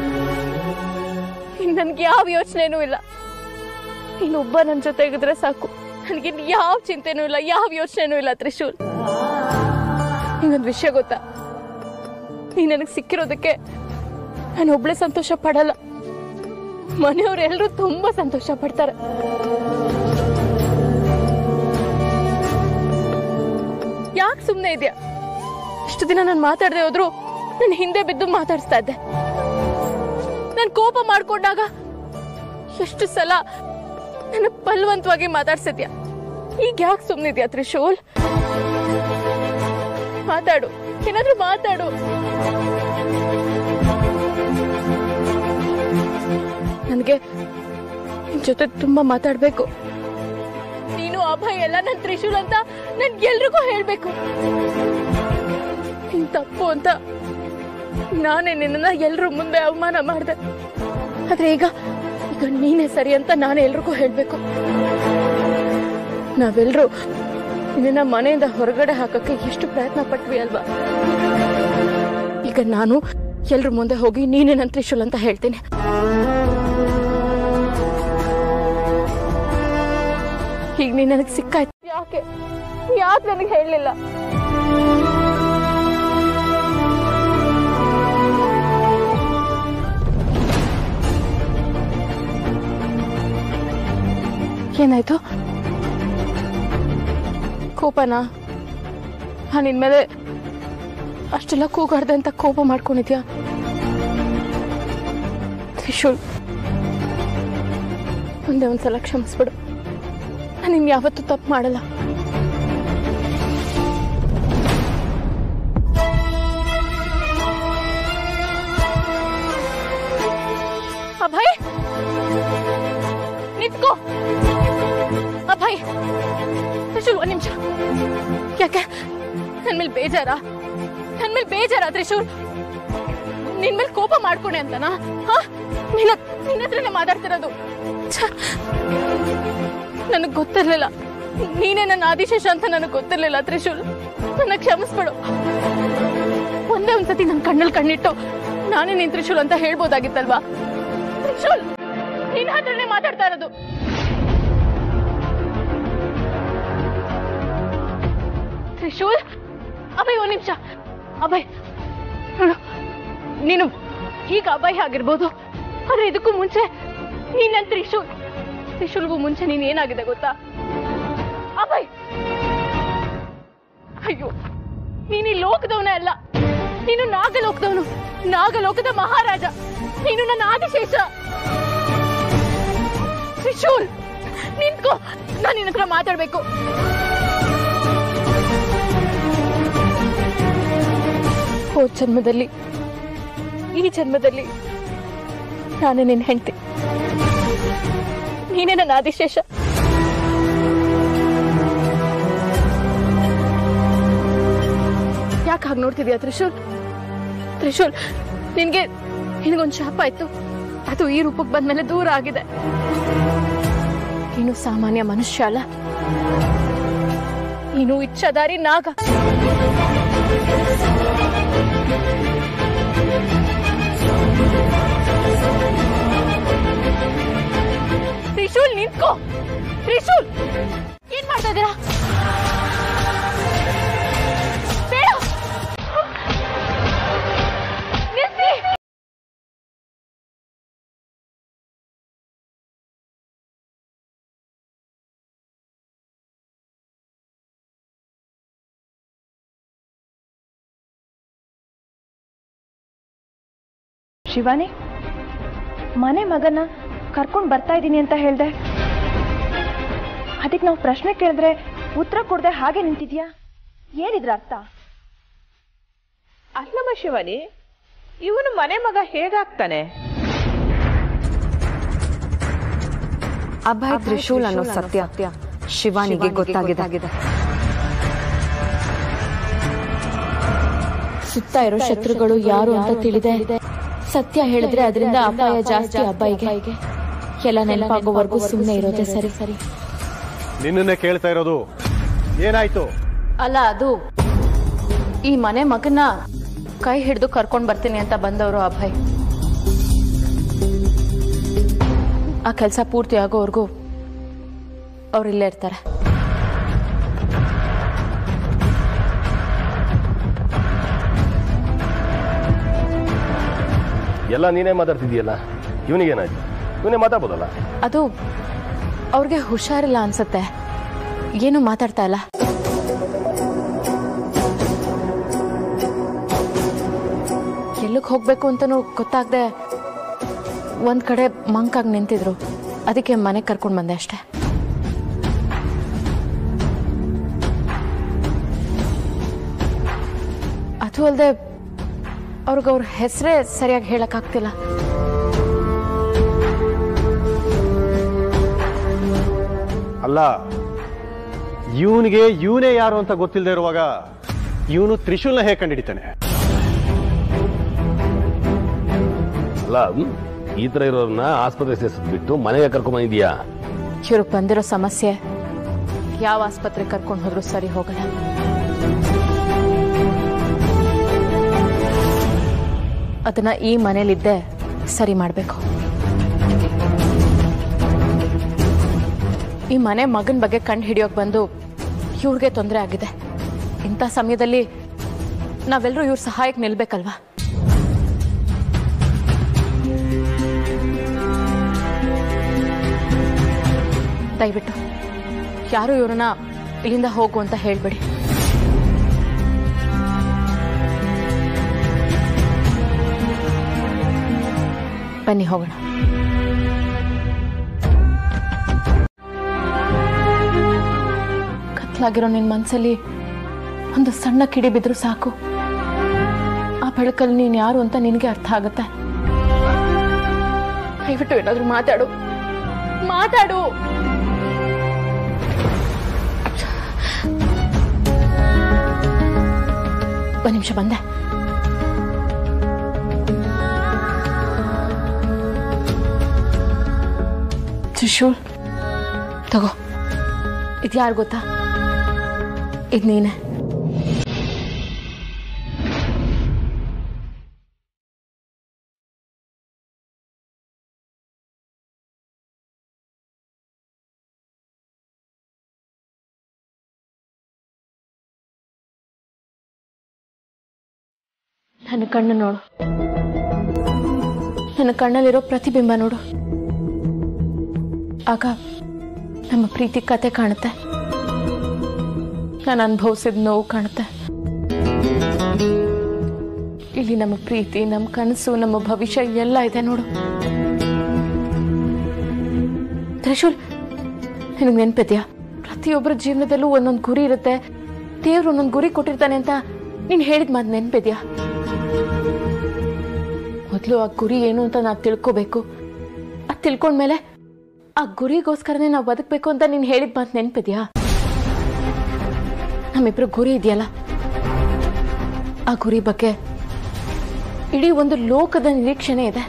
ಇನ್ ನನ್ಗೆ ಯಾವ ಯೋಚನೆನೂ ಇಲ್ಲ. ಇನ್ನೊಬ್ಬ ನನ್ ಜೊತೆಗಿದ್ರೆ ಸಾಕು, ನನಗೆ ಯಾವ ಚಿಂತೆನೂ ಇಲ್ಲ, ಯಾವ ಯೋಚನೆನೂ ಇಲ್ಲ. ತ್ರಿಶೂಲ್, ಇನ್ನೊಂದು ವಿಷಯ ಗೊತ್ತಾ, ನೀ ನನಗೆ ಸಿಕ್ಕಿರೋದಕ್ಕೆ ನಾನು ಒಬ್ಳೆ ಸಂತೋಷ ಪಡಲ್ಲ, ಮನೆಯವರೆಲ್ಲರೂ ತುಂಬಾ ಸಂತೋಷ ಪಡ್ತಾರೆ. ಯಾಕೆ ಸುಮ್ಮನೆ ಇದೆಯಾ? ಇಷ್ಟು ದಿನ ನಾನು ಮಾತಾಡದೆ ಹೋದ್ರು ನನ್ನ ಹಿಂದೆ ಬಿದ್ದು ಮಾತಾಡಿಸ್ತಾ ಇದ್ದೆ. ನಾನು ಕೋಪ ಮಾಡ್ಕೊಂಡಾಗ ಎಷ್ಟು ಸಲ ನನ್ನ ಬಲವಂತವಾಗಿ ಮಾತಾಡ್ಸಿದ್ಯಾ. ಈಗ ಯಾಕೆ ಸುಮ್ಮನಿದ್ಯಾ ತ್ರಿಶೂಲ್? ಮಾತಾಡು, ಏನಾದ್ರೂ ಮಾತಾಡು. ನನಗೆ ನಿನ್ ಜೊತೆ ತುಂಬಾ ಮಾತಾಡ್ಬೇಕು. ನೀನು ಅಭಯ್ ಎಲ್ಲ ನನ್ ತ್ರಿಶೂಲ್ ಅಂತ ನನ್ಗೆಲ್ರಿಗೂ ಹೇಳ್ಬೇಕು. ನಿನ್ ತಪ್ಪು ಅಂತ ನಾನೇ ನಿನ್ನ ಎಲ್ರ ಮುಂದೆ ಅವಮಾನ ಮಾಡ್ದೆ. ಆದ್ರೆ ಈಗ ನೀನೇ ಸರಿ ಅಂತ ನಾನೇ ಎಲ್ರಿಗೂ ಹೇಳ್ಬೇಕು. ನಾವೆಲ್ರೂ ನಿನ್ನ ಮನೆಯಿಂದ ಹೊರಗಡೆ ಹಾಕಕ್ಕೆ ಎಷ್ಟು ಪ್ರಯತ್ನ ಪಟ್ವಿ ಅಲ್ವಾ? ಈಗ ನಾನು ಎಲ್ರ ಮುಂದೆ ಹೋಗಿ ನೀನೇ ನನ್ ತ್ರಿಶೂಲ್ ಅಂತ ಹೇಳ್ತೀನಿ. ಈಗ ನೀ ನನಗೆ ಸಿಕ್ಕಾಯ್ತು. ಯಾಕೆ ನನಗೆ ಹೇಳಲಿಲ್ಲ? ಏನಾಯ್ತು? ಕೋಪನಾ? ನಿನ್ ಮೇಲೆ ಅಷ್ಟೆಲ್ಲ ಕೂಗಾಡ್ದೆ ಅಂತ ಕೋಪ ಮಾಡ್ಕೊಂಡಿದ್ಯಾ? ತ್ರಿಶೂಲ್, ಒಂದ್ಸಲ ಕ್ಷಮಿಸ್ಬಿಡು. ನಾನು ನಿನ್ ಯಾವತ್ತೂ ತಪ್ಪು ಮಾಡಲ್ಲ. ಅಭಯ್, ನಿಂತ್ಕೋ. ಅಭಯ್, ತ್ರಿಶೂಲ್ ಒಂದ್ ನಿಮಿಷ. ಯಾಕೆ ನನ್ ಮೇಲೆ ಬೇಜಾರಾ? ತ್ರಿಶೂಲ್, ನಿನ್ ಮೇಲೆ ಕೋಪ ಮಾಡ್ಕೊಂಡೆ ಅಂತನಾ? ನಿನ್ನ ಹತ್ರನೇ ಮಾತಾಡ್ತಿರೋದು. ನನಗ್ ಗೊತ್ತಿರ್ಲಿಲ್ಲ ನೀನೇ ನನ್ನ ಆದಿಶೇಷ ಅಂತ. ನನಗ್ ಗೊತ್ತಿರ್ಲಿಲ್ಲ ತ್ರಿಶೂಲ್, ನನ್ನ ಕ್ಷಮಿಸ್ಬಿಡು. ಒಂದ್ಸತಿ ನನ್ ಕಣ್ಣಲ್ಲಿ ಕಣ್ಣಿಟ್ಟು ನಾನೇ ನಿನ್ ತ್ರಿಶೂಲ್ ಅಂತ ಹೇಳ್ಬೋದಾಗಿತ್ತಲ್ವಾ? ತ್ರಿಶೂಲ್, ನಿನ್ನ ಹತ್ರನೇ ಮಾತಾಡ್ತಾ ಇರೋದು. ತ್ರಿಶೂಲ್, ಅಭಯ್ ಒಂದ್ ನಿಮಿಷ. ಅಭಯ್, ನೀನು ಈಗ ಅಭಯ್ ಆಗಿರ್ಬೋದು, ಆದ್ರೆ ಇದಕ್ಕೂ ಮುಂಚೆ ನೀನ್ ನನ್ ತ್ರಿಶೂಲ್ಗೂ ಮುಂಚೆ ನೀನ್ ಏನಾಗಿದೆ ಗೊತ್ತಾ? ಅಭಯ್, ಅಯ್ಯೋ, ನೀನ್ ಈ ಲೋಕದವನೇ ಅಲ್ಲ, ನೀನು ನಾಗಲೋಕದವನು, ನಾಗಲೋಕದ ಮಹಾರಾಜ. ನೀನು ನನ್ನ ಆದಿಶೇಷ. ತ್ರಿಶೂಲ್, ನಿಂತ್ಕೋ, ನಾನು ನಿನ್ನ ಹತ್ರ ಮಾತಾಡ್ಬೇಕು. ಹೋದ ಜನ್ಮದಲ್ಲಿ ಈ ಜನ್ಮದಲ್ಲಿ ನಾನೇ ನಿನ್ನ ಹೆಂಡತಿ, ನೀನೇ ನನ್ನ ಆದಿಶೇಷ. ಯಾಕೆ ಹಾಗೆ ನೋಡ್ತಿದ್ಯಾ ತ್ರಿಶೂಲ್? ನಿನಗೊಂದು ಶಾಪ ಆಯ್ತು, ಅದು ಈ ರೂಪಕ್ಕೆ ಬಂದ್ಮೇಲೆ ದೂರ ಆಗಿದೆ. ನೀನು ಸಾಮಾನ್ಯ ಮನುಷ್ಯ ಅಲ್ಲ, ನೀನು ಇಚ್ಛಾಧಾರಿ ನಾಗ. ತ್ರಿಶೂಲ್, ನಿಂತ್ಕೋ. ತ್ರಿಶೂಲ್, ಏನ್ ಮಾಡ್ತಾ ಇದ್ದೀರಾ? ಶಿವಾನಿ, ಮನೆ ಮಗನ ಕರ್ಕೊಂಡು ಬರ್ತಾ ಇದ್ದೀನಿ ಅಂತ ಹೇಳ್ದೆ. ಅದಕ್ಕೆ ನಾವು ಪ್ರಶ್ನೆ ಕೇಳಿದ್ರೆ ಉತ್ತರ ಕೊಡದೆ ಹಾಗೆ ನಿಂತಿದ್ಯಾ? ಏನಿದ್ರ ಅರ್ಥ? ಅಲ್ಲಮ್ಮ ಶಿವಾನಿ, ಇವನು ಮನೆ ಮಗ ಹೇಗಾಗ್ತಾನೆ? ಅಭಯ್ ತ್ರಿಶೂಲ್ ಅನ್ನೋ ಸತ್ಯ ಶಿವಾನಿಗೆ ಗೊತ್ತಾಗಿದೆ. ಸುತ್ತ ಇರೋ ಶತ್ರುಗಳು ಯಾರು ಅಂತ ತಿಳಿದೆ. ಸತ್ಯ ಹೇಳಿದ್ರೆ ಅದರಿಂದ ಅಪಾಯ ಜಾಸ್ತಿ ಅಬ್ಬಾಯಿಗೆ. ಎಲ್ಲ ನೆನಪಾಗೋವರೆಗೂ ಸುಮ್ಮನೆ ಇರೋದೇ ಸರಿ. ನಿನ್ನನ್ನೇ ಕೇಳ್ತಾ ಇರೋದು, ಏನಾಯ್ತು? ಅಲ್ಲ, ಅದು ಈ ಮನೆ ಮಗನ ಕೈ ಹಿಡಿದು ಕರ್ಕೊಂಡ್ ಬರ್ತೀನಿ ಅಂತ ಬಂದವರು ಅಭಯ್. ಆ ಕೆಲಸ ಪೂರ್ತಿ ಆಗೋವರೆಗೂ ಅವ್ರಿಲ್ಲೇ ಇರ್ತಾರೆ. ಎಲ್ಲ ನೀನೇ ಮಾತಾಡ್ತಿದೀಯಲ್ಲ, ಇವನಿಗೇನಾಯ್ತು? ಇವನೇ ಮಾತಾಡ್ಬೋದಲ್ಲ? ಅದು ಅವ್ರಿಗೆ ಹುಷಾರಿಲ್ಲ ಅನ್ಸತ್ತೆ, ಏನು ಮಾತಾಡ್ತಾ ಇಲ್ಲ. ಎಲ್ಲಿಗೆ ಹೋಗ್ಬೇಕು ಅಂತನೂ ಗೊತ್ತಾಗದೆ ಒಂದ್ ಕಡೆ ಮಂಕಾಗಿ ನಿಂತಿದ್ರು. ಅದಕ್ಕೆ ಮನೆಗೆ ಕರ್ಕೊಂಡು ಬಂದೆ ಅಷ್ಟೆ. ಅದು ಅಲ್ಲದೆ ಅವ್ರ ಹೆಸರೇ ಸರಿಯಾಗಿ ಹೇಳಕ್ಕಾಗ್ತಿಲ್ಲ. ಅಲ್ಲ, ಇವನೇ ಯಾರು ಅಂತ ಗೊತ್ತಿಲ್ಲದೆ ಇರುವಾಗ ಇವನು ತ್ರಿಶೂಲ್ನ ಹೇಗೆ ಕಂಡಿಡಿತಾನೆ? ಅಲ್ಲ, ಈ ತರ ಇರೋರನ್ನ ಆಸ್ಪತ್ರೆ ಸೇರಿಸ್ಬಿಟ್ಟು ಮನೆಗೆ ಕರ್ಕೊಂಡ್ ಬಂದಿದ್ಯಾ? ಇವ್ರು ಬಂದಿರೋ ಸಮಸ್ಯೆ ಯಾವ ಆಸ್ಪತ್ರೆ ಕರ್ಕೊಂಡು ಹೋದ್ರು ಸರಿ ಹೋಗಲ್ಲ. ಅದನ್ನ ಈ ಮನೇಲಿದ್ದೆ ಸರಿ ಮಾಡ್ಬೇಕು. ಈ ಮನೆ ಮಗನ ಬಗ್ಗೆ ಕಂಡು ಹಿಡಿಯೋಕ್ ಬಂದು ಇವ್ರಿಗೆ ತೊಂದರೆ ಆಗಿದೆ. ಇಂಥ ಸಮಯದಲ್ಲಿ ನಾವೆಲ್ಲರೂ ಇವ್ರ ಸಹಾಯಕ್ಕೆ ನಿಲ್ಬೇಕಲ್ವಾ? ದಯವಿಟ್ಟು ಯಾರು ಇವ್ರನ್ನ ಇಲ್ಲಿಂದ ಹೋಗು ಅಂತ ಹೇಳ್ಬೇಡಿ. ಬನ್ನಿ ಹೋಗೋಣ. ಕತ್ಲಾಗಿರೋ ನಿನ್ ಮನ್ಸಲ್ಲಿ ಒಂದು ಸಣ್ಣ ಕಿಡಿ ಬಿದ್ರು ಸಾಕು. ಆ ಬೆಳಕಲ್ಲಿ ನೀನ್ ಯಾರು ಅಂತ ನಿನಗೆ ಅರ್ಥ ಆಗುತ್ತೆ. ದಯವಿಟ್ಟು ಏನಾದ್ರೂ ಮಾತಾಡು. ಒಂದು ನಿಮಿಷ ಬಂದೆ. ತ್ರಿಶೂಲ್ ತಗೋ. ಇದು ಯಾರು ಗೊತ್ತಾ? ಇದು ನೀನೆ. ನನ್ನ ಕಣ್ಣು ನೋಡು, ನನ್ನ ಕಣ್ಣಲ್ಲಿರೋ ಪ್ರತಿಬಿಂಬ ನೋಡು. ಆಗ ನಮ್ಮ ಪ್ರೀತಿ ಕತೆ ಕಾಣುತ್ತೆ, ನಾನು ಅನುಭವಿಸಿದ ನೋವು ಕಾಣುತ್ತೆ. ಇಲ್ಲಿ ನಮ್ಮ ಪ್ರೀತಿ, ನಮ್ಮ ಕನಸು, ನಮ್ಮ ಭವಿಷ್ಯ ಎಲ್ಲ ಇದೆ ನೋಡು. ತ್ರಿಶೂಲ್, ನಿನಗೆ ನೆನಪಿದ್ಯಾ? ಪ್ರತಿಯೊಬ್ಬರ ಜೀವನದಲ್ಲೂ ಒಂದೊಂದು ಗುರಿ ಇರುತ್ತೆ. ದೇವ್ರು ಒಂದೊಂದು ಗುರಿ ಕೊಟ್ಟಿರ್ತಾನೆ ಅಂತ ನೀನು ಹೇಳಿದ ಮಾತು ನೆನಪಿದ್ಯಾ? ಮೊದಲು ಆ ಗುರಿ ಏನು ಅಂತ ನಾವು ತಿಳ್ಕೋಬೇಕು. ಅದು ತಿಳ್ಕೊಂಡ್ಮೇಲೆ ಆ ಗುರಿಗೋಸ್ಕರನೇ ನಾವು ಬದುಕಬೇಕು ಅಂತ ನೀನು ಹೇಳಿದ ಮಾತು ನೆನಪಿದ್ಯಾ? ನಮ್ಮಿಬ್ರು ಗುರಿ ಇದೆಯಲ್ಲ, ಆ ಗುರಿ ಬಗ್ಗೆ ಇಡೀ ಒಂದು ಲೋಕದ ನಿರೀಕ್ಷಣೆ ಇದೆ.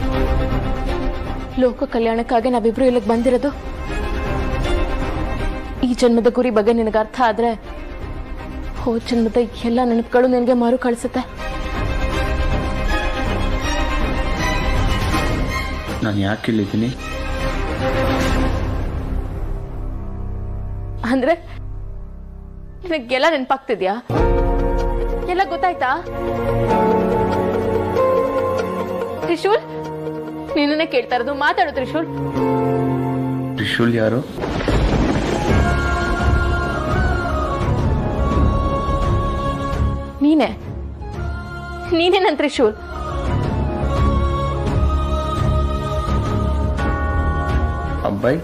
ಲೋಕ ಕಲ್ಯಾಣಕ್ಕಾಗಿ ನಾವಿಬ್ರು ಇಲ್ಲಿಗೆ ಬಂದಿರೋದು. ಈ ಜನ್ಮದ ಗುರಿ ಬಗ್ಗೆ ನಿನಗೆ ಅರ್ಥ ಆದ್ರೆ ಹೋದ ಜನ್ಮದ ಎಲ್ಲ ನೆನಪುಗಳು ನಿನಗೆ ಮಾರು ಕಳಿಸುತ್ತೆ. ನಾನು ಯಾಕೆ ಇಲ್ಲಿದ್ದೀನಿ? ಅಂದ್ರೆ ನಿನಗೆಲ್ಲ ನೆನಪಾಗ್ತಿದ್ಯಾ? ಎಲ್ಲ ಗೊತ್ತಾಯ್ತಾ? ತ್ರಿಶೂಲ್, ನಿನ್ನನ್ನೇ ಕೇಳ್ತಾ ಇರೋದು. ಮಾತಾಡು ತ್ರಿಶೂಲ್. ತ್ರಿಶೂಲ್ ಯಾರು? ನೀನೇ ನನ್ನ ತ್ರಿಶೂಲ್. ಬೈ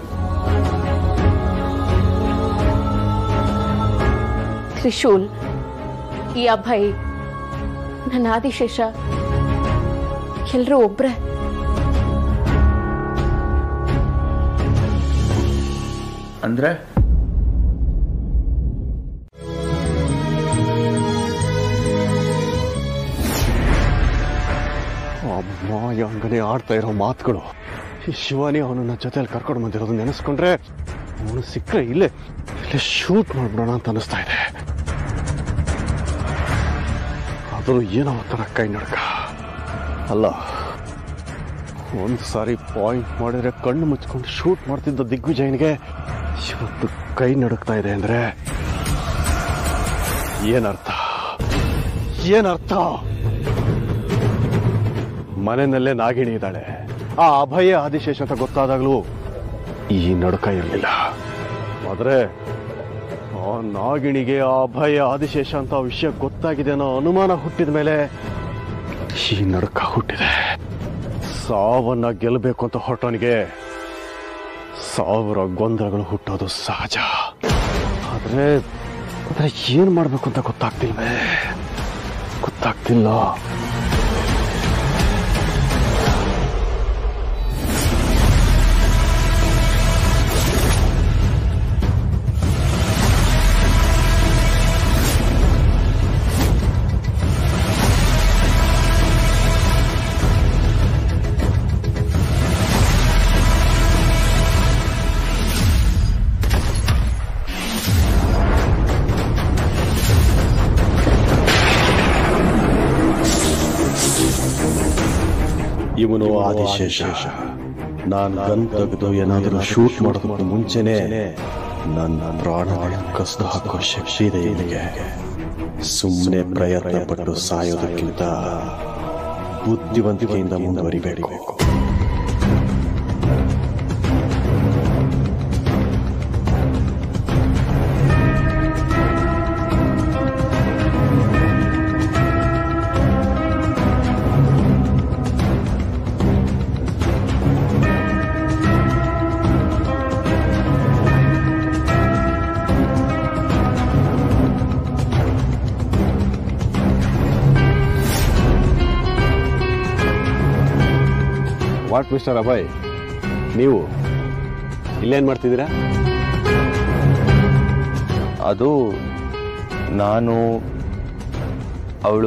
ತ್ರಿಶೂಲ್, ಈ ಅಭಯ್, ನನ್ನ ಆದಿಶೇಷ ಎಲ್ರೂ ಒಬ್ರೆ. ಅಂದ್ರೆ ಅಮ್ಮ ಹಂಗನೆ ಆಡ್ತಾ ಇರೋ ಮಾತುಗಳು. ಈ ಶಿವಾನಿ ಅವನನ್ನ ಜೊತೆಯಲ್ಲಿ ಕರ್ಕೊಂಡು ಬಂದಿರೋದು ನೆನೆಸ್ಕೊಂಡ್ರೆ ಅವನು ಸಿಕ್ಕರೆ ಇಲ್ಲೇ ಶೂಟ್ ಮಾಡ್ಬಿಡೋಣ ಅಂತ ಅನಿಸ್ತಾ ಇದೆ. ಆದರೂ ಏನೋ ತರ ಕೈ ನಡ್ಕ ಅಲ್ಲ. ಒಂದು ಸಾರಿ ಪಾಯಿಂಟ್ ಮಾಡಿದ್ರೆ ಕಣ್ಣು ಮುಚ್ಕೊಂಡು ಶೂಟ್ ಮಾಡ್ತಿದ್ದ ದಿಗ್ವಿಜಯನಿಗೆ ಇವತ್ತು ಕೈ ನಡುಕ್ತಾ ಇದೆ ಅಂದ್ರೆ ಏನರ್ಥ? ಮನೆಯಲ್ಲೇ ನಾಗಿಣಿ ಇದ್ದಾಳೆ. ಆ ಅಭಯ ಆದಿಶೇಷ ಅಂತ ಗೊತ್ತಾದಾಗ್ಲೂ ಈ ನಡುಕ ಇರಲಿಲ್ಲ. ಆದ್ರೆ ಆ ನಾಗಿಣಿಗೆ ಆ ಅಭಯ ಆದಿಶೇಷ ಅಂತ ವಿಷಯ ಗೊತ್ತಾಗಿದೆ ಅನ್ನೋ ಅನುಮಾನ ಹುಟ್ಟಿದ ಮೇಲೆ ಈ ನಡುಕ ಹುಟ್ಟಿದೆ. ಸಾವನ್ನ ಗೆಲ್ಲಬೇಕು ಅಂತ ಹೊರಟವನಿಗೆ 1000 ಗೊಂದಲಗಳು ಹುಟ್ಟೋದು ಸಹಜ. ಆದ್ರೆ ಏನ್ ಮಾಡ್ಬೇಕು ಅಂತ ಗೊತ್ತಾಗ್ತಿಲ್ಲ. ಇವನು ಆದಿಶೇಷ. ನಾನು ಗನ್ ತೆಗೆದು ಏನಾದರೂ ಶೂಟ್ ಮಾಡೋದಕ್ಕೆ ಮುಂಚೆನೆ ನನ್ನ ಪ್ರಾಣಗಳ ಕಸ್ದು ಹಾಕೋ ಶಕ್ತಿ ಇದೆ ಇವನಿಗೆ. ಸುಮ್ಮನೆ ಪ್ರಯತ್ನ ಪಟ್ಟು ಸಾಯೋದಕ್ಕಿಂತ ಬುದ್ಧಿವಂತಿಕೆಯಿಂದ ಮುಂದುವರಿಬೇಕು. ವಾಟ್ ಮಿಸ್ಟರ್ ಅಭಯ್, ನೀವು ಇಲ್ಲೇನ್ ಮಾಡ್ತಿದ್ದೀರಾ? ಅದು ನಾನು ಅವಳು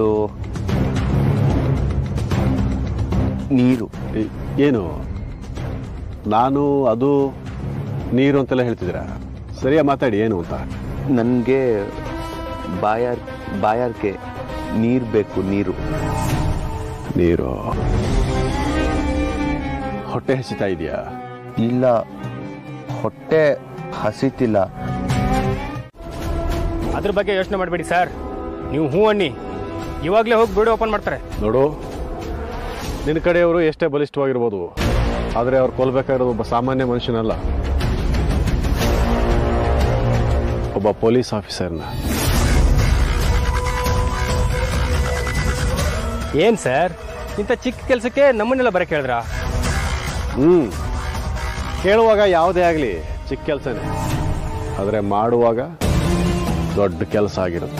ನೀರು. ಏನು ನಾನು ಅದು ನೀರು ಅಂತೆಲ್ಲ ಹೇಳ್ತಿದ್ದೀರಾ? ಸರಿಯಾ ಮಾತಾಡಿ, ಏನು ಅಂತ. ನನಗೆ ಬಾಯಾರಿಕೆ ನೀರು ಬೇಕು. ನೀರು ಹೊಟ್ಟೆ ಹಸಿತಾ ಇದೆಯಾ? ಇಲ್ಲ, ಹೊಟ್ಟೆ ಹಸಿತಿಲ್ಲ. ಅದ್ರ ಬಗ್ಗೆ ಯೋಚನೆ ಮಾಡಬೇಡಿ ಸರ್. ನೀವು ಹೂ ಅನ್ನಿ, ಇವಾಗಲೇ ಹೋಗಿ ಬಿಡು ಓಪನ್ ಮಾಡ್ತಾರೆ. ನೋಡು, ನಿನ್ನ ಕಡೆಯವರು ಎಷ್ಟೇ ಬಲಿಷ್ಠವಾಗಿರ್ಬೋದು, ಆದರೆ ಅವ್ರು ಕೊಲ್ಬೇಕಾಗಿರೋದು ಒಬ್ಬ ಸಾಮಾನ್ಯ ಮನುಷ್ಯನಲ್ಲ, ಒಬ್ಬ ಪೊಲೀಸ್ ಆಫೀಸರ್ನ. ಏನ್ ಸರ್, ಇಂಥ ಚಿಕ್ಕ ಕೆಲಸಕ್ಕೆ ನಮ್ಮನ್ನೆಲ್ಲ ಬರಕ್ಕೆ ಹೇಳಿದ್ರಾ? ಕೇಳುವಾಗ ಯಾವುದೇ ಆಗಲಿ ಚಿಕ್ಕ ಕೆಲಸನೇ, ಆದರೆ ಮಾಡುವಾಗ ದೊಡ್ಡ ಕೆಲಸ ಆಗಿರುತ್ತೆ.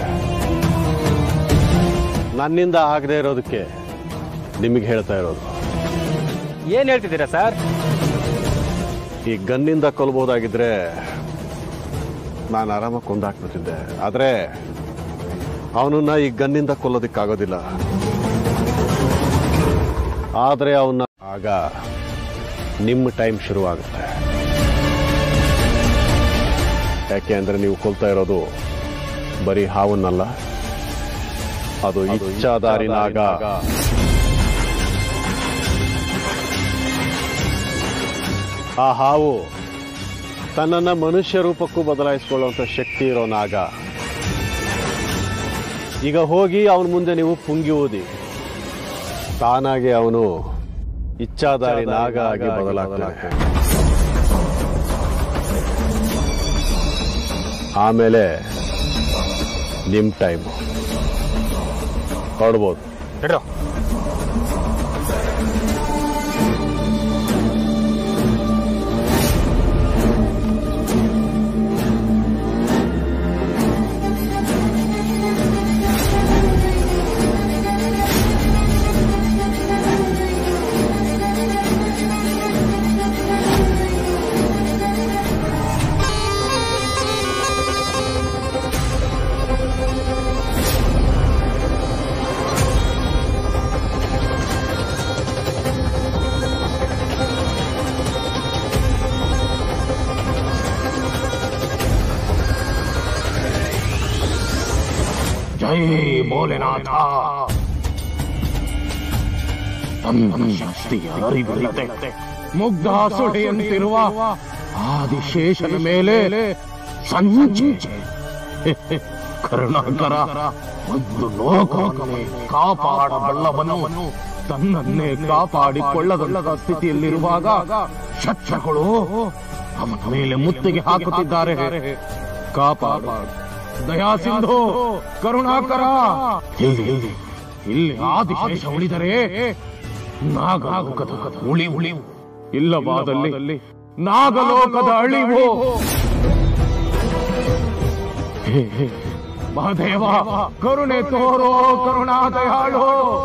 ನನ್ನಿಂದ ಆಗದೆ ಇರೋದಕ್ಕೆ ನಿಮಗೆ ಹೇಳ್ತಾ ಇರೋದು. ಏನ್ ಹೇಳ್ತಿದ್ದೀರಾ ಸರ್? ಈ ಗನ್ನಿಂದ ಕೊಲ್ಬಹುದಾಗಿದ್ರೆ ನಾನು ಆರಾಮಾಗಿ ಕೊಂದಾಕ್ಬಿಡ್ತಿದ್ದೆ, ಆದರೆ ಅವನನ್ನ ಈ ಗನ್ನಿಂದ ಕೊಲ್ಲೋದಕ್ಕಾಗೋದಿಲ್ಲ. ಆದರೆ ಅವನ್ನ ಆಗ ನಿಮ್ಮ ಟೈಮ್ ಶುರುವಾಗುತ್ತೆ. ಯಾಕೆ ಅಂದ್ರೆ ನೀವು ಕೊಲ್ತಾ ಇರೋದು ಬರೀ ಹಾವನ್ನಲ್ಲ, ಅದು ಇಚ್ಛಾಧಾರಿ ನಾಗ. ಆ ಹಾವು ತನ್ನನ್ನ ಮನುಷ್ಯ ರೂಪಕ್ಕೂ ಬದಲಾಯಿಸಿಕೊಳ್ಳುವಂತ ಶಕ್ತಿ ಇರೋ ನಾಗ. ಈಗ ಹೋಗಿ ಅವನ ಮುಂದೆ ನೀವು ಪುಂಗಿ ಓದಿ, ತಾನಾಗೆ ಅವನು ಇಚ್ಛಾಧಾರಿ ನಾಗ ಆಗಿ ಬದಲಾಗ್ತಾನೆ. ಆಮೇಲೆ ನಿಮ್ ಟೈಮ್ ಹೊರಡ್ಬೋದು. ಜೈ ಭೋಲೆನಾಥ. ನನ್ನ ಶಕ್ತಿಯ ಅರಿವಿಲ್ಲದೆ ಮುಗ್ಧ ಸುಳೆಯಂತಿರುವ ಆದಿಶೇಷನ ಮೇಲೆ ಸಂಚೆ. ಕರುಣಾಕರ, ಒಂದು ಲೋಕವನ್ನೇ ಕಾಪಾಡಬಲ್ಲವನು ತನ್ನನ್ನೇ ಕಾಪಾಡಿಕೊಳ್ಳದಂತಹ ಸ್ಥಿತಿಯಲ್ಲಿರುವಾಗ ಶತ್ರುಗಳು ಅವನ ಮೇಲೆ ಮುತ್ತಿಗೆ ಹಾಕುತ್ತಿದ್ದಾರೆ. ಕಾಪಾಡು ದಯಾಸಿಂಧು, ಕರುಣಾಕರ. ಇಲ್ಲಿ ಆದಿಶೇಷ ಉಳಿದರೆ ನಾಗಲೋಕದ ಉಳಿವು, ಇಲ್ಲವಾದಲ್ಲಿ ನಾಗಲೋಕದ ಅಳಿವು. ಮಹಾದೇವ, ಕರುಣೆ ತೋರೋ ಕರುಣಾದಯಾಳು.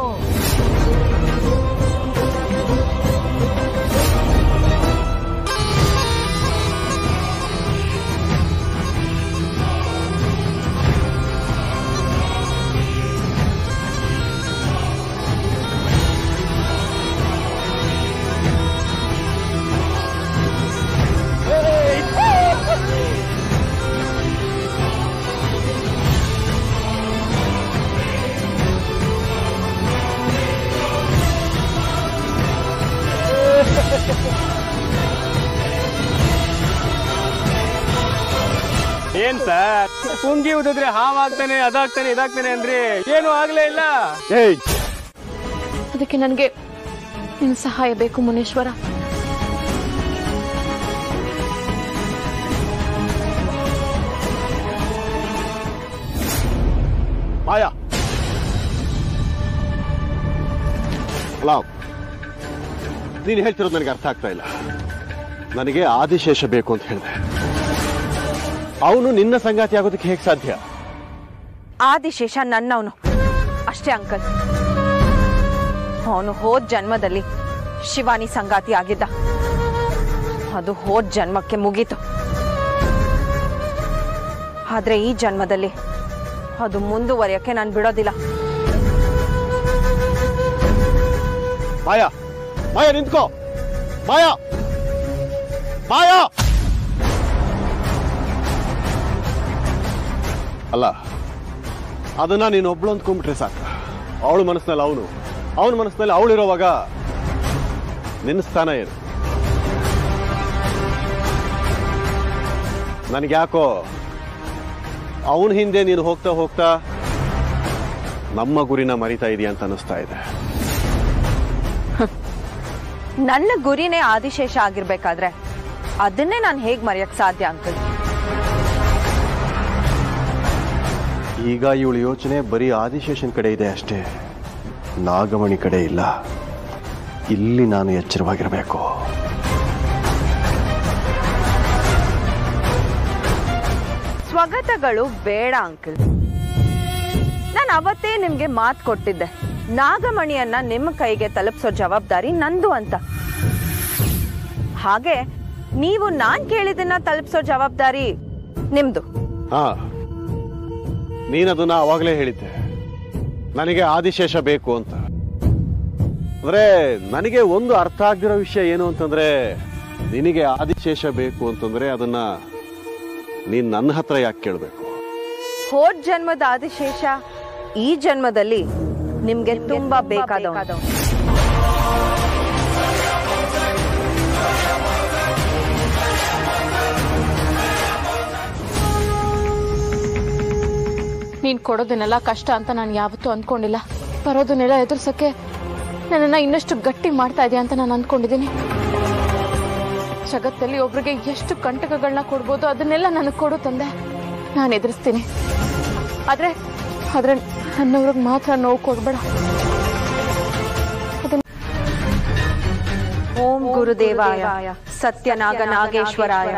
ಏನ್ ಸರ್, ಪುಂಗಿ ಉದಿದ್ರೆ ಹಾವಾಗ್ತಾನೆ, ಅದಾಗ್ತಾನೆ, ಇದಾಗ್ತಾನೆ ಅಂದ್ರಿ, ಏನು ಆಗ್ಲೇ ಇಲ್ಲ. ಅದಕ್ಕೆ ನನಗೆ ನಿನ್ನ ಸಹಾಯ ಬೇಕು ಮುನೇಶ್ವರ. ಮಾಯಾ, ನೀನು ಹೇಳ್ತಿರೋದು ನನಗೆ ಅರ್ಥ ಆಗ್ತಾ ಇಲ್ಲ. ನನಗೆ ಆದಿಶೇಷ ಬೇಕು ಅಂತ ಹೇಳಿದೆ. ಅವನು ನಿನ್ನ ಸಂಗಾತಿ ಆಗೋದಕ್ಕೆ ಹೇಗೆ ಸಾಧ್ಯ? ಆದಿಶೇಷ ನನ್ನವನು ಅಷ್ಟೇ ಅಂಕಲ್. ಅವನು ಹೋದ ಜನ್ಮದಲ್ಲಿ ಶಿವಾನಿ ಸಂಗಾತಿ ಆಗಿದ್ದ. ಅದು ಹೋದ ಜನ್ಮಕ್ಕೆ ಮುಗೀತು. ಆದ್ರೆ ಈ ಜನ್ಮದಲ್ಲಿ ಅದು ಮುಂದುವರಿಯಕ್ಕೆ ನಾನು ಬಿಡೋದಿಲ್ಲ. ಮಾಯಾ, ಮಾಯಾ ನಿಂತ್ಕೋ. ಮಾಯಾ, ಮಾಯಾ. ಅಲ್ಲ, ಅದನ್ನ ನೀನು ಒಬ್ಳು ಅಂದ್ಕೊಂಡ್ಬಿಟ್ರೆ ಸಾಕು. ಅವಳು ಮನಸ್ಸಿನಲ್ಲಿ ಅವನು, ಅವನ ಮನಸ್ಸಿನಲ್ಲಿ ಅವಳಿರೋವಾಗ ನಿನ್ನ ಸ್ಥಾನ ಏನು? ನನಗ್ಯಾಕೋ ಅವನ ಹಿಂದೆ ನೀನು ಹೋಗ್ತಾ ಹೋಗ್ತಾ ನಮ್ಮ ಗುರಿನ ಮರಿತಾ ಇದೆಯಾ ಅಂತ ಅನಿಸ್ತಾ ಇದೆ. ನನ್ನ ಗುರಿನೇ ಆದಿಶೇಷ ಆಗಿರ್ಬೇಕಾದ್ರೆ ಅದನ್ನೇ ನಾನು ಹೇಗ್ ಮರೆಯಕ್ ಸಾಧ್ಯ ಅಂಕಲ್? ಈಗ ಇವಳು ಯೋಚನೆ ಬರೀ ಆದಿಶೇಷನ್ ಕಡೆ ಇದೆ ಅಷ್ಟೇ, ನಾಗಮಣಿ ಕಡೆ ಇಲ್ಲ. ಇಲ್ಲಿ ನಾನು ಎಚ್ಚರವಾಗಿರಬೇಕು. ಸ್ವಗತಗಳು ಬೇಡ ಅಂಕಲ್. ನಾನು ಅವತ್ತೇ ನಿಮ್ಗೆ ಮಾತು ಕೊಟ್ಟಿದ್ದೆ, ನಾಗಮಣಿಯನ್ನ ನಿಮ್ಮ ಕೈಗೆ ತಲುಪಿಸೋ ಜವಾಬ್ದಾರಿ ನಂದು ಅಂತ. ಹಾಗೆ ನೀವು ನಾನ್ ಕೇಳಿದನ್ನ ತಲುಪಿಸೋ ಜವಾಬ್ದಾರಿ ನಿಮ್ದು. ಹಾ, ನೀನದನ್ನ ಅವಾಗಲೇ ಹೇಳಿದ್ದೆ, ನನಗೆ ಆದಿಶೇಷ ಬೇಕು ಅಂತ. ಅಂದ್ರೆ ನನಗೆ ಒಂದು ಅರ್ಥ ಆಗದಿರೋ ವಿಷಯ ಏನು ಅಂತಂದ್ರೆ, ನಿನಗೆ ಆದಿಶೇಷ ಬೇಕು ಅಂತಂದ್ರೆ ಅದನ್ನ ನೀನ್ ನನ್ನ ಹತ್ರ ಯಾಕೆ ಕೇಳಬೇಕು? ಹೋದ ಜನ್ಮದ ಆದಿಶೇಷ ಈ ಜನ್ಮದಲ್ಲಿ ನಿಮ್ಗೆ ತುಂಬಾ ಬೇಕಾದವ. ನೀನ್ ಕೊಡೋದನ್ನೆಲ್ಲ ಕಷ್ಟ ಅಂತ ನಾನು ಯಾವತ್ತೂ ಅಂದ್ಕೊಂಡಿಲ್ಲ. ಬರೋದನ್ನೆಲ್ಲ ಎದುರ್ಸಕ್ಕೆ ನನ್ನನ್ನ ಇನ್ನಷ್ಟು ಗಟ್ಟಿ ಮಾಡ್ತಾ ಇದೆಯಾ ಅಂತ ನಾನು ಅಂದ್ಕೊಂಡಿದ್ದೀನಿ. ಜಗತ್ತಲ್ಲಿ ಒಬ್ರಿಗೆ ಎಷ್ಟು ಕಂಟಕಗಳನ್ನ ಕೊಡ್ಬೋದು ಅದನ್ನೆಲ್ಲ ನನಗೆ ಕೊಡು ತಂದೆ, ನಾನು ಎದುರಿಸ್ತೀನಿ. ಆದ್ರೆ ನನ್ನವ್ರಿಗೆ ಮಾತ್ರ ನೋವು ಕೊಡ್ಬೇಡ. ಓಂ ಗುರುದೇವಾಯ ಸತ್ಯನಾಗ ನಾಗೇಶ್ವರಾಯ.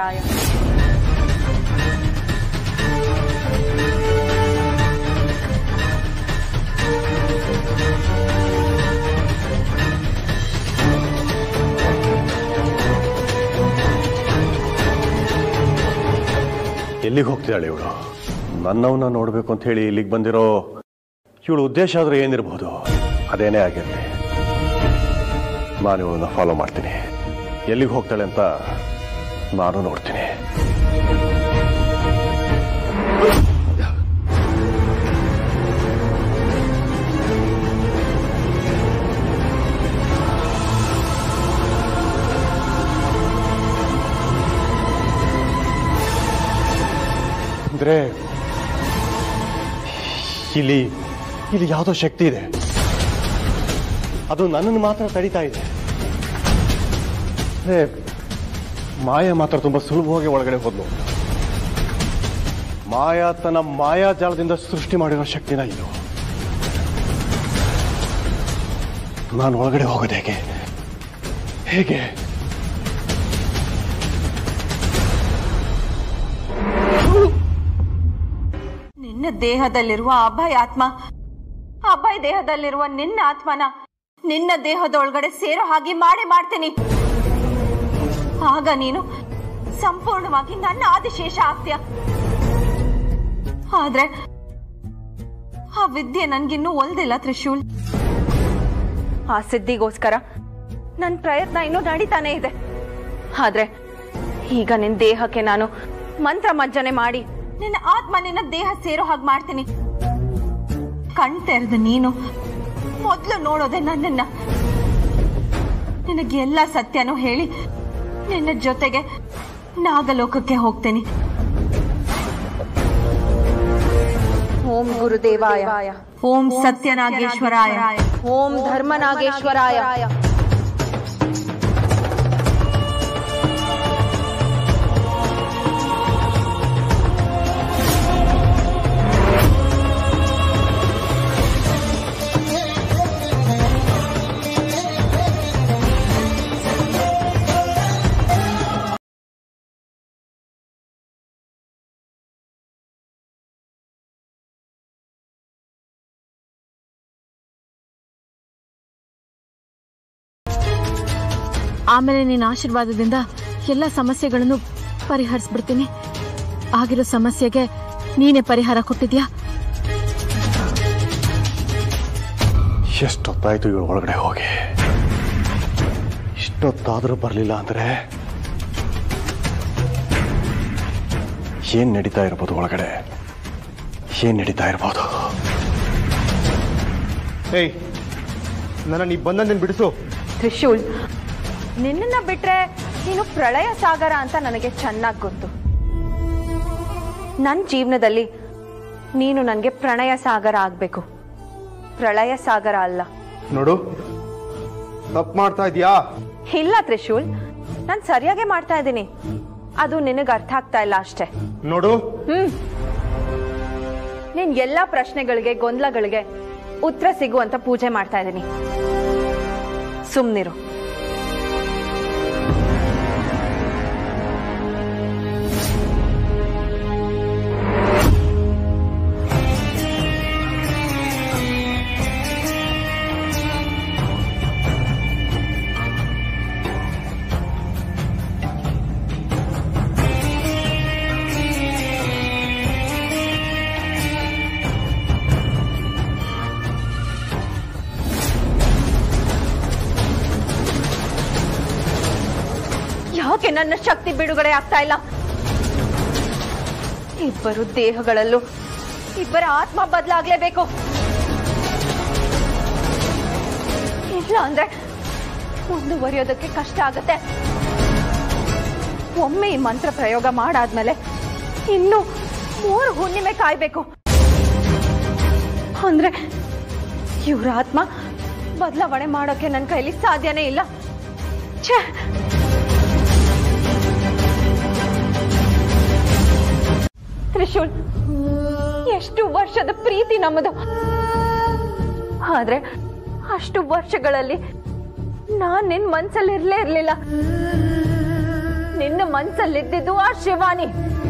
ಎಲ್ಲಿಗೆ ಹೋಗ್ತಿದ್ದಾಳೆ ಇವಳು? ನನ್ನವನ್ನ ನೋಡ್ಬೇಕು ಅಂತ ಹೇಳಿ ಇಲ್ಲಿಗೆ ಬಂದಿರೋ ಇವಳು ಉದ್ದೇಶ ಆದ್ರೆ ಏನಿರಬಹುದು? ಅದೇನೇ ಆಗಿರಲಿ, ನಾನು ಇವಳನ್ನ ಫಾಲೋ ಮಾಡ್ತೀನಿ. ಎಲ್ಲಿಗೆ ಹೋಗ್ತಾಳೆ ಅಂತ ನಾನು ನೋಡ್ತೀನಿ. ಇದ್ರೆ ಇಲ್ಲಿ ಯಾವುದೋ ಶಕ್ತಿ ಇದೆ. ಅದು ನನ್ನನ್ನು ಮಾತ್ರ ತಡೀತಾ ಇದೆ. ಮಾಯಾ ಮಾತ್ರ ತುಂಬಾ ಸುಲಭವಾಗಿ ಒಳಗಡೆ ಹೋದ್ಲು. ಮಾಯಾ ತನ್ನ ಮಾಯಾಜಾಲದಿಂದ ಸೃಷ್ಟಿ ಮಾಡಿರೋ ಶಕ್ತಿನ ಇದು. ನಾನು ಒಳಗಡೆ ಹೋಗೋದು ಹೇಗೆ? ನಿನ್ನ ದೇಹದಲ್ಲಿರುವ ಅಭಯ ಆತ್ಮ, ಅಭಯ ದೇಹದಲ್ಲಿರುವ ನಿನ್ನ ಆತ್ಮನ ನಿನ್ನ ದೇಹದೊಳಗಡೆ ಸೇರೋ ಹಾಗೆ ಮಾಡ್ತೀನಿ. ಆಗ ನೀನು ಸಂಪೂರ್ಣವಾಗಿ ನನ್ನ ಆದಿಶೇಷ ಆಗ್ತೀಯ. ಆದ್ರೆ ಆ ವಿದ್ಯೆ ನನ್ಗಿನ್ನೂ ಒಲ್ದಿಲ್ಲ ತ್ರಿಶೂಲ್. ಆ ಸಿದ್ಧಿಗೋಸ್ಕರ ನನ್ನ ಪ್ರಯತ್ನ ಇನ್ನೂ ನಡೀತಾನೆ ಇದೆ. ಆದ್ರೆ ಈಗ ನಿನ್ನ ದೇಹಕ್ಕೆ ನಾನು ಮಂತ್ರ ಮಜ್ಜನೆ ಮಾಡಿ ನಿನ್ನ ಆತ್ಮ ನಿನ್ನ ದೇಹ ಸೇರೋ ಹಾಗೆ ಮಾಡ್ತೀನಿ. ಕಣ್ ತೆರೆದು ನೀನು ಮೊದಲು ನೋಡೋದೆ ನನ್ನನ್ನ. ನಿನಗೆಲ್ಲ ಸತ್ಯನೂ ಹೇಳಿ ನಿನ್ನ ಜೊತೆಗೆ ನಾಗಲೋಕಕ್ಕೆ ಹೋಗ್ತೇನೆ. ಓಂ ಗುರುದೇವಾಯ, ಓಂ ಸತ್ಯನಾಗೇಶ್ವರಾಯ, ಓಂ ಧರ್ಮನಾಗೇಶ್ವರಾಯ. ಆಮೇಲೆ ನಿನ್ನ ಆಶೀರ್ವಾದದಿಂದ ಎಲ್ಲ ಸಮಸ್ಯೆಗಳನ್ನು ಪರಿಹರಿಸ್ಬಿಡ್ತೀನಿ. ಆಗಿರೋ ಸಮಸ್ಯೆಗೆ ನೀನೇ ಪರಿಹಾರ ಕೊಟ್ಟಿದ್ಯಾ. ಎಷ್ಟೊತ್ತಾಯ್ತು ಇವಳು ಒಳಗಡೆ ಹೋಗಿ? ಇಷ್ಟೊತ್ತಾದರೂ ಬರಲಿಲ್ಲ ಅಂದ್ರೆ ಏನ್ ನಡೀತಾ ಇರ್ಬೋದು ಒಳಗಡೆ? ಏನ್ ನಡೀತಾ ಇರ್ಬೋದು? ಏಯ್, ನೀ ಬಂದ ಬಿಡಿಸು. ತ್ರಿಶೂಲ್, ನಿನ್ನನ್ನ ಬಿಟ್ರೆ ನೀನು ಪ್ರಳಯ ಸಾಗರ ಅಂತ ನನಗೆ ಚೆನ್ನಾಗಿ ಗೊತ್ತು. ನನ್ನ ಜೀವನದಲ್ಲಿ ನೀನು ನನಗೆ ಪ್ರಣಯ ಸಾಗರ ಆಗ್ಬೇಕು, ಪ್ರಳಯ ಸಾಗರ ಅಲ್ಲ. ನೋಡು, ತಪ್ಪು ಮಾಡ್ತಾ ಇದೀಯಾ? ಇಲ್ಲ ತ್ರಿಶೂಲ್, ನಾನು ಸರಿಯಾಗಿ ಮಾಡ್ತಾ ಇದ್ದೀನಿ. ಅದು ನಿನಗೆ ಅರ್ಥ ಆಗ್ತಾ ಇಲ್ಲ ಅಷ್ಟೇ. ನೋಡು, ನಿನ್ ಎಲ್ಲಾ ಪ್ರಶ್ನೆಗಳಿಗೆ ಗೊಂದಲಗಳಿಗೆ ಉತ್ತರ ಸಿಗುವಂತ ಪೂಜೆ ಮಾಡ್ತಾ ಇದ್ದೀನಿ. ಸುಮ್ನಿರು. ಯಾಕೆ ನನ್ನ ಶಕ್ತಿ ಬಿಡುಗಡೆ ಆಗ್ತಾ ಇಲ್ಲ? ಇಬ್ಬರು ದೇಹಗಳಲ್ಲೂ ಇಬ್ಬರ ಆತ್ಮ ಬದಲಾಗ್ಲೇಬೇಕು. ಇಲ್ಲ ಅಂದ್ರೆ ಮುಂದುವರಿಯೋದಕ್ಕೆ ಕಷ್ಟ ಆಗುತ್ತೆ. ಒಮ್ಮೆ ಈ ಮಂತ್ರ ಪ್ರಯೋಗ ಮಾಡಾದ್ಮೇಲೆ ಇನ್ನು 3 ಹುಣ್ಣಿಮೆ ಕಾಯ್ಬೇಕು. ಅಂದ್ರೆ ಇವ್ರ ಆತ್ಮ ಬದಲಾವಣೆ ಮಾಡೋಕೆ ನನ್ನ ಕೈಲಿ ಸಾಧ್ಯನೇ ಇಲ್ಲ. ಛೇ, ತ್ರಿಶೂಲ್, ಎಷ್ಟು ವರ್ಷದ ಪ್ರೀತಿ ನಮ್ಮದು. ಆದ್ರೆ ಅಷ್ಟು ವರ್ಷಗಳಲ್ಲಿ ನಾನ್ ನಿನ್ ಮನ್ಸಲ್ಲಿ ಇರ್ಲಿಲ್ಲ. ನಿನ್ನ ಮನ್ಸಲ್ಲಿದ್ದಿದ್ದು ಆ ಶಿವಾನಿ,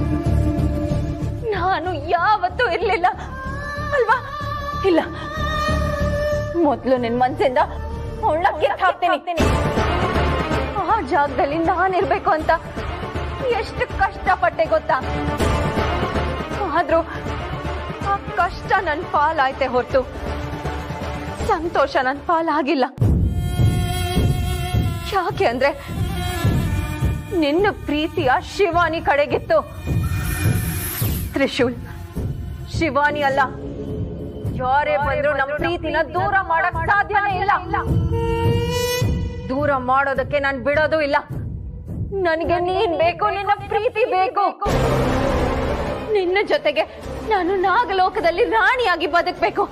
ನಾನು ಯಾವತ್ತೂ ಇರ್ಲಿಲ್ಲ ಅಲ್ವಾ? ಇಲ್ಲ, ಮೊದ್ಲು ನಿನ್ ಮನ್ಸಿಂದ ಒಳ್ಳಕ್ಕೆ ಹಾಕ್ತೀನಿ. ಆ ಜಾಗದಲ್ಲಿ ನಾನಿರ್ಬೇಕು ಅಂತ ಎಷ್ಟು ಕಷ್ಟಪಟ್ಟೆ ಗೊತ್ತಾ? ಆದ್ರೂ ಆ ಕಷ್ಟ ನನ್ ಪಾಲಾಯ್ತೆ ಹೊರತು ಸಂತೋಷ ನನ್ ಪಾಲಾಗಿಲ್ಲ. ಯಾಕೆ ಅಂದ್ರೆ ನಿನ್ನ ಪ್ರೀತಿಯ ಶಿವಾನಿ ಕಡೆಗಿತ್ತು. ತ್ರಿಶೂಲ್, ಶಿವಾನಿ ಅಲ್ಲ, ಯಾರೇ ಬಂದ್ರು ನಮ್ಮ ಪ್ರೀತಿನ ದೂರ ಮಾಡಕ್ ಸಾಧ್ಯನೇ ಇಲ್ಲ. ದೂರ ಮಾಡೋದಕ್ಕೆ ನಾನು ಬಿಡೋದು ಇಲ್ಲ. ನನಗೆ ನೀನ್ ಬೇಕು, ನಿನ್ನ ಪ್ರೀತಿ ಬೇಕು. ನಿನ್ನ ಜೊತೆಗೆ ನಾನು ನಾಗಲೋಕದಲ್ಲಿ ರಾಣಿಯಾಗಿ ಬದುಕಬೇಕು.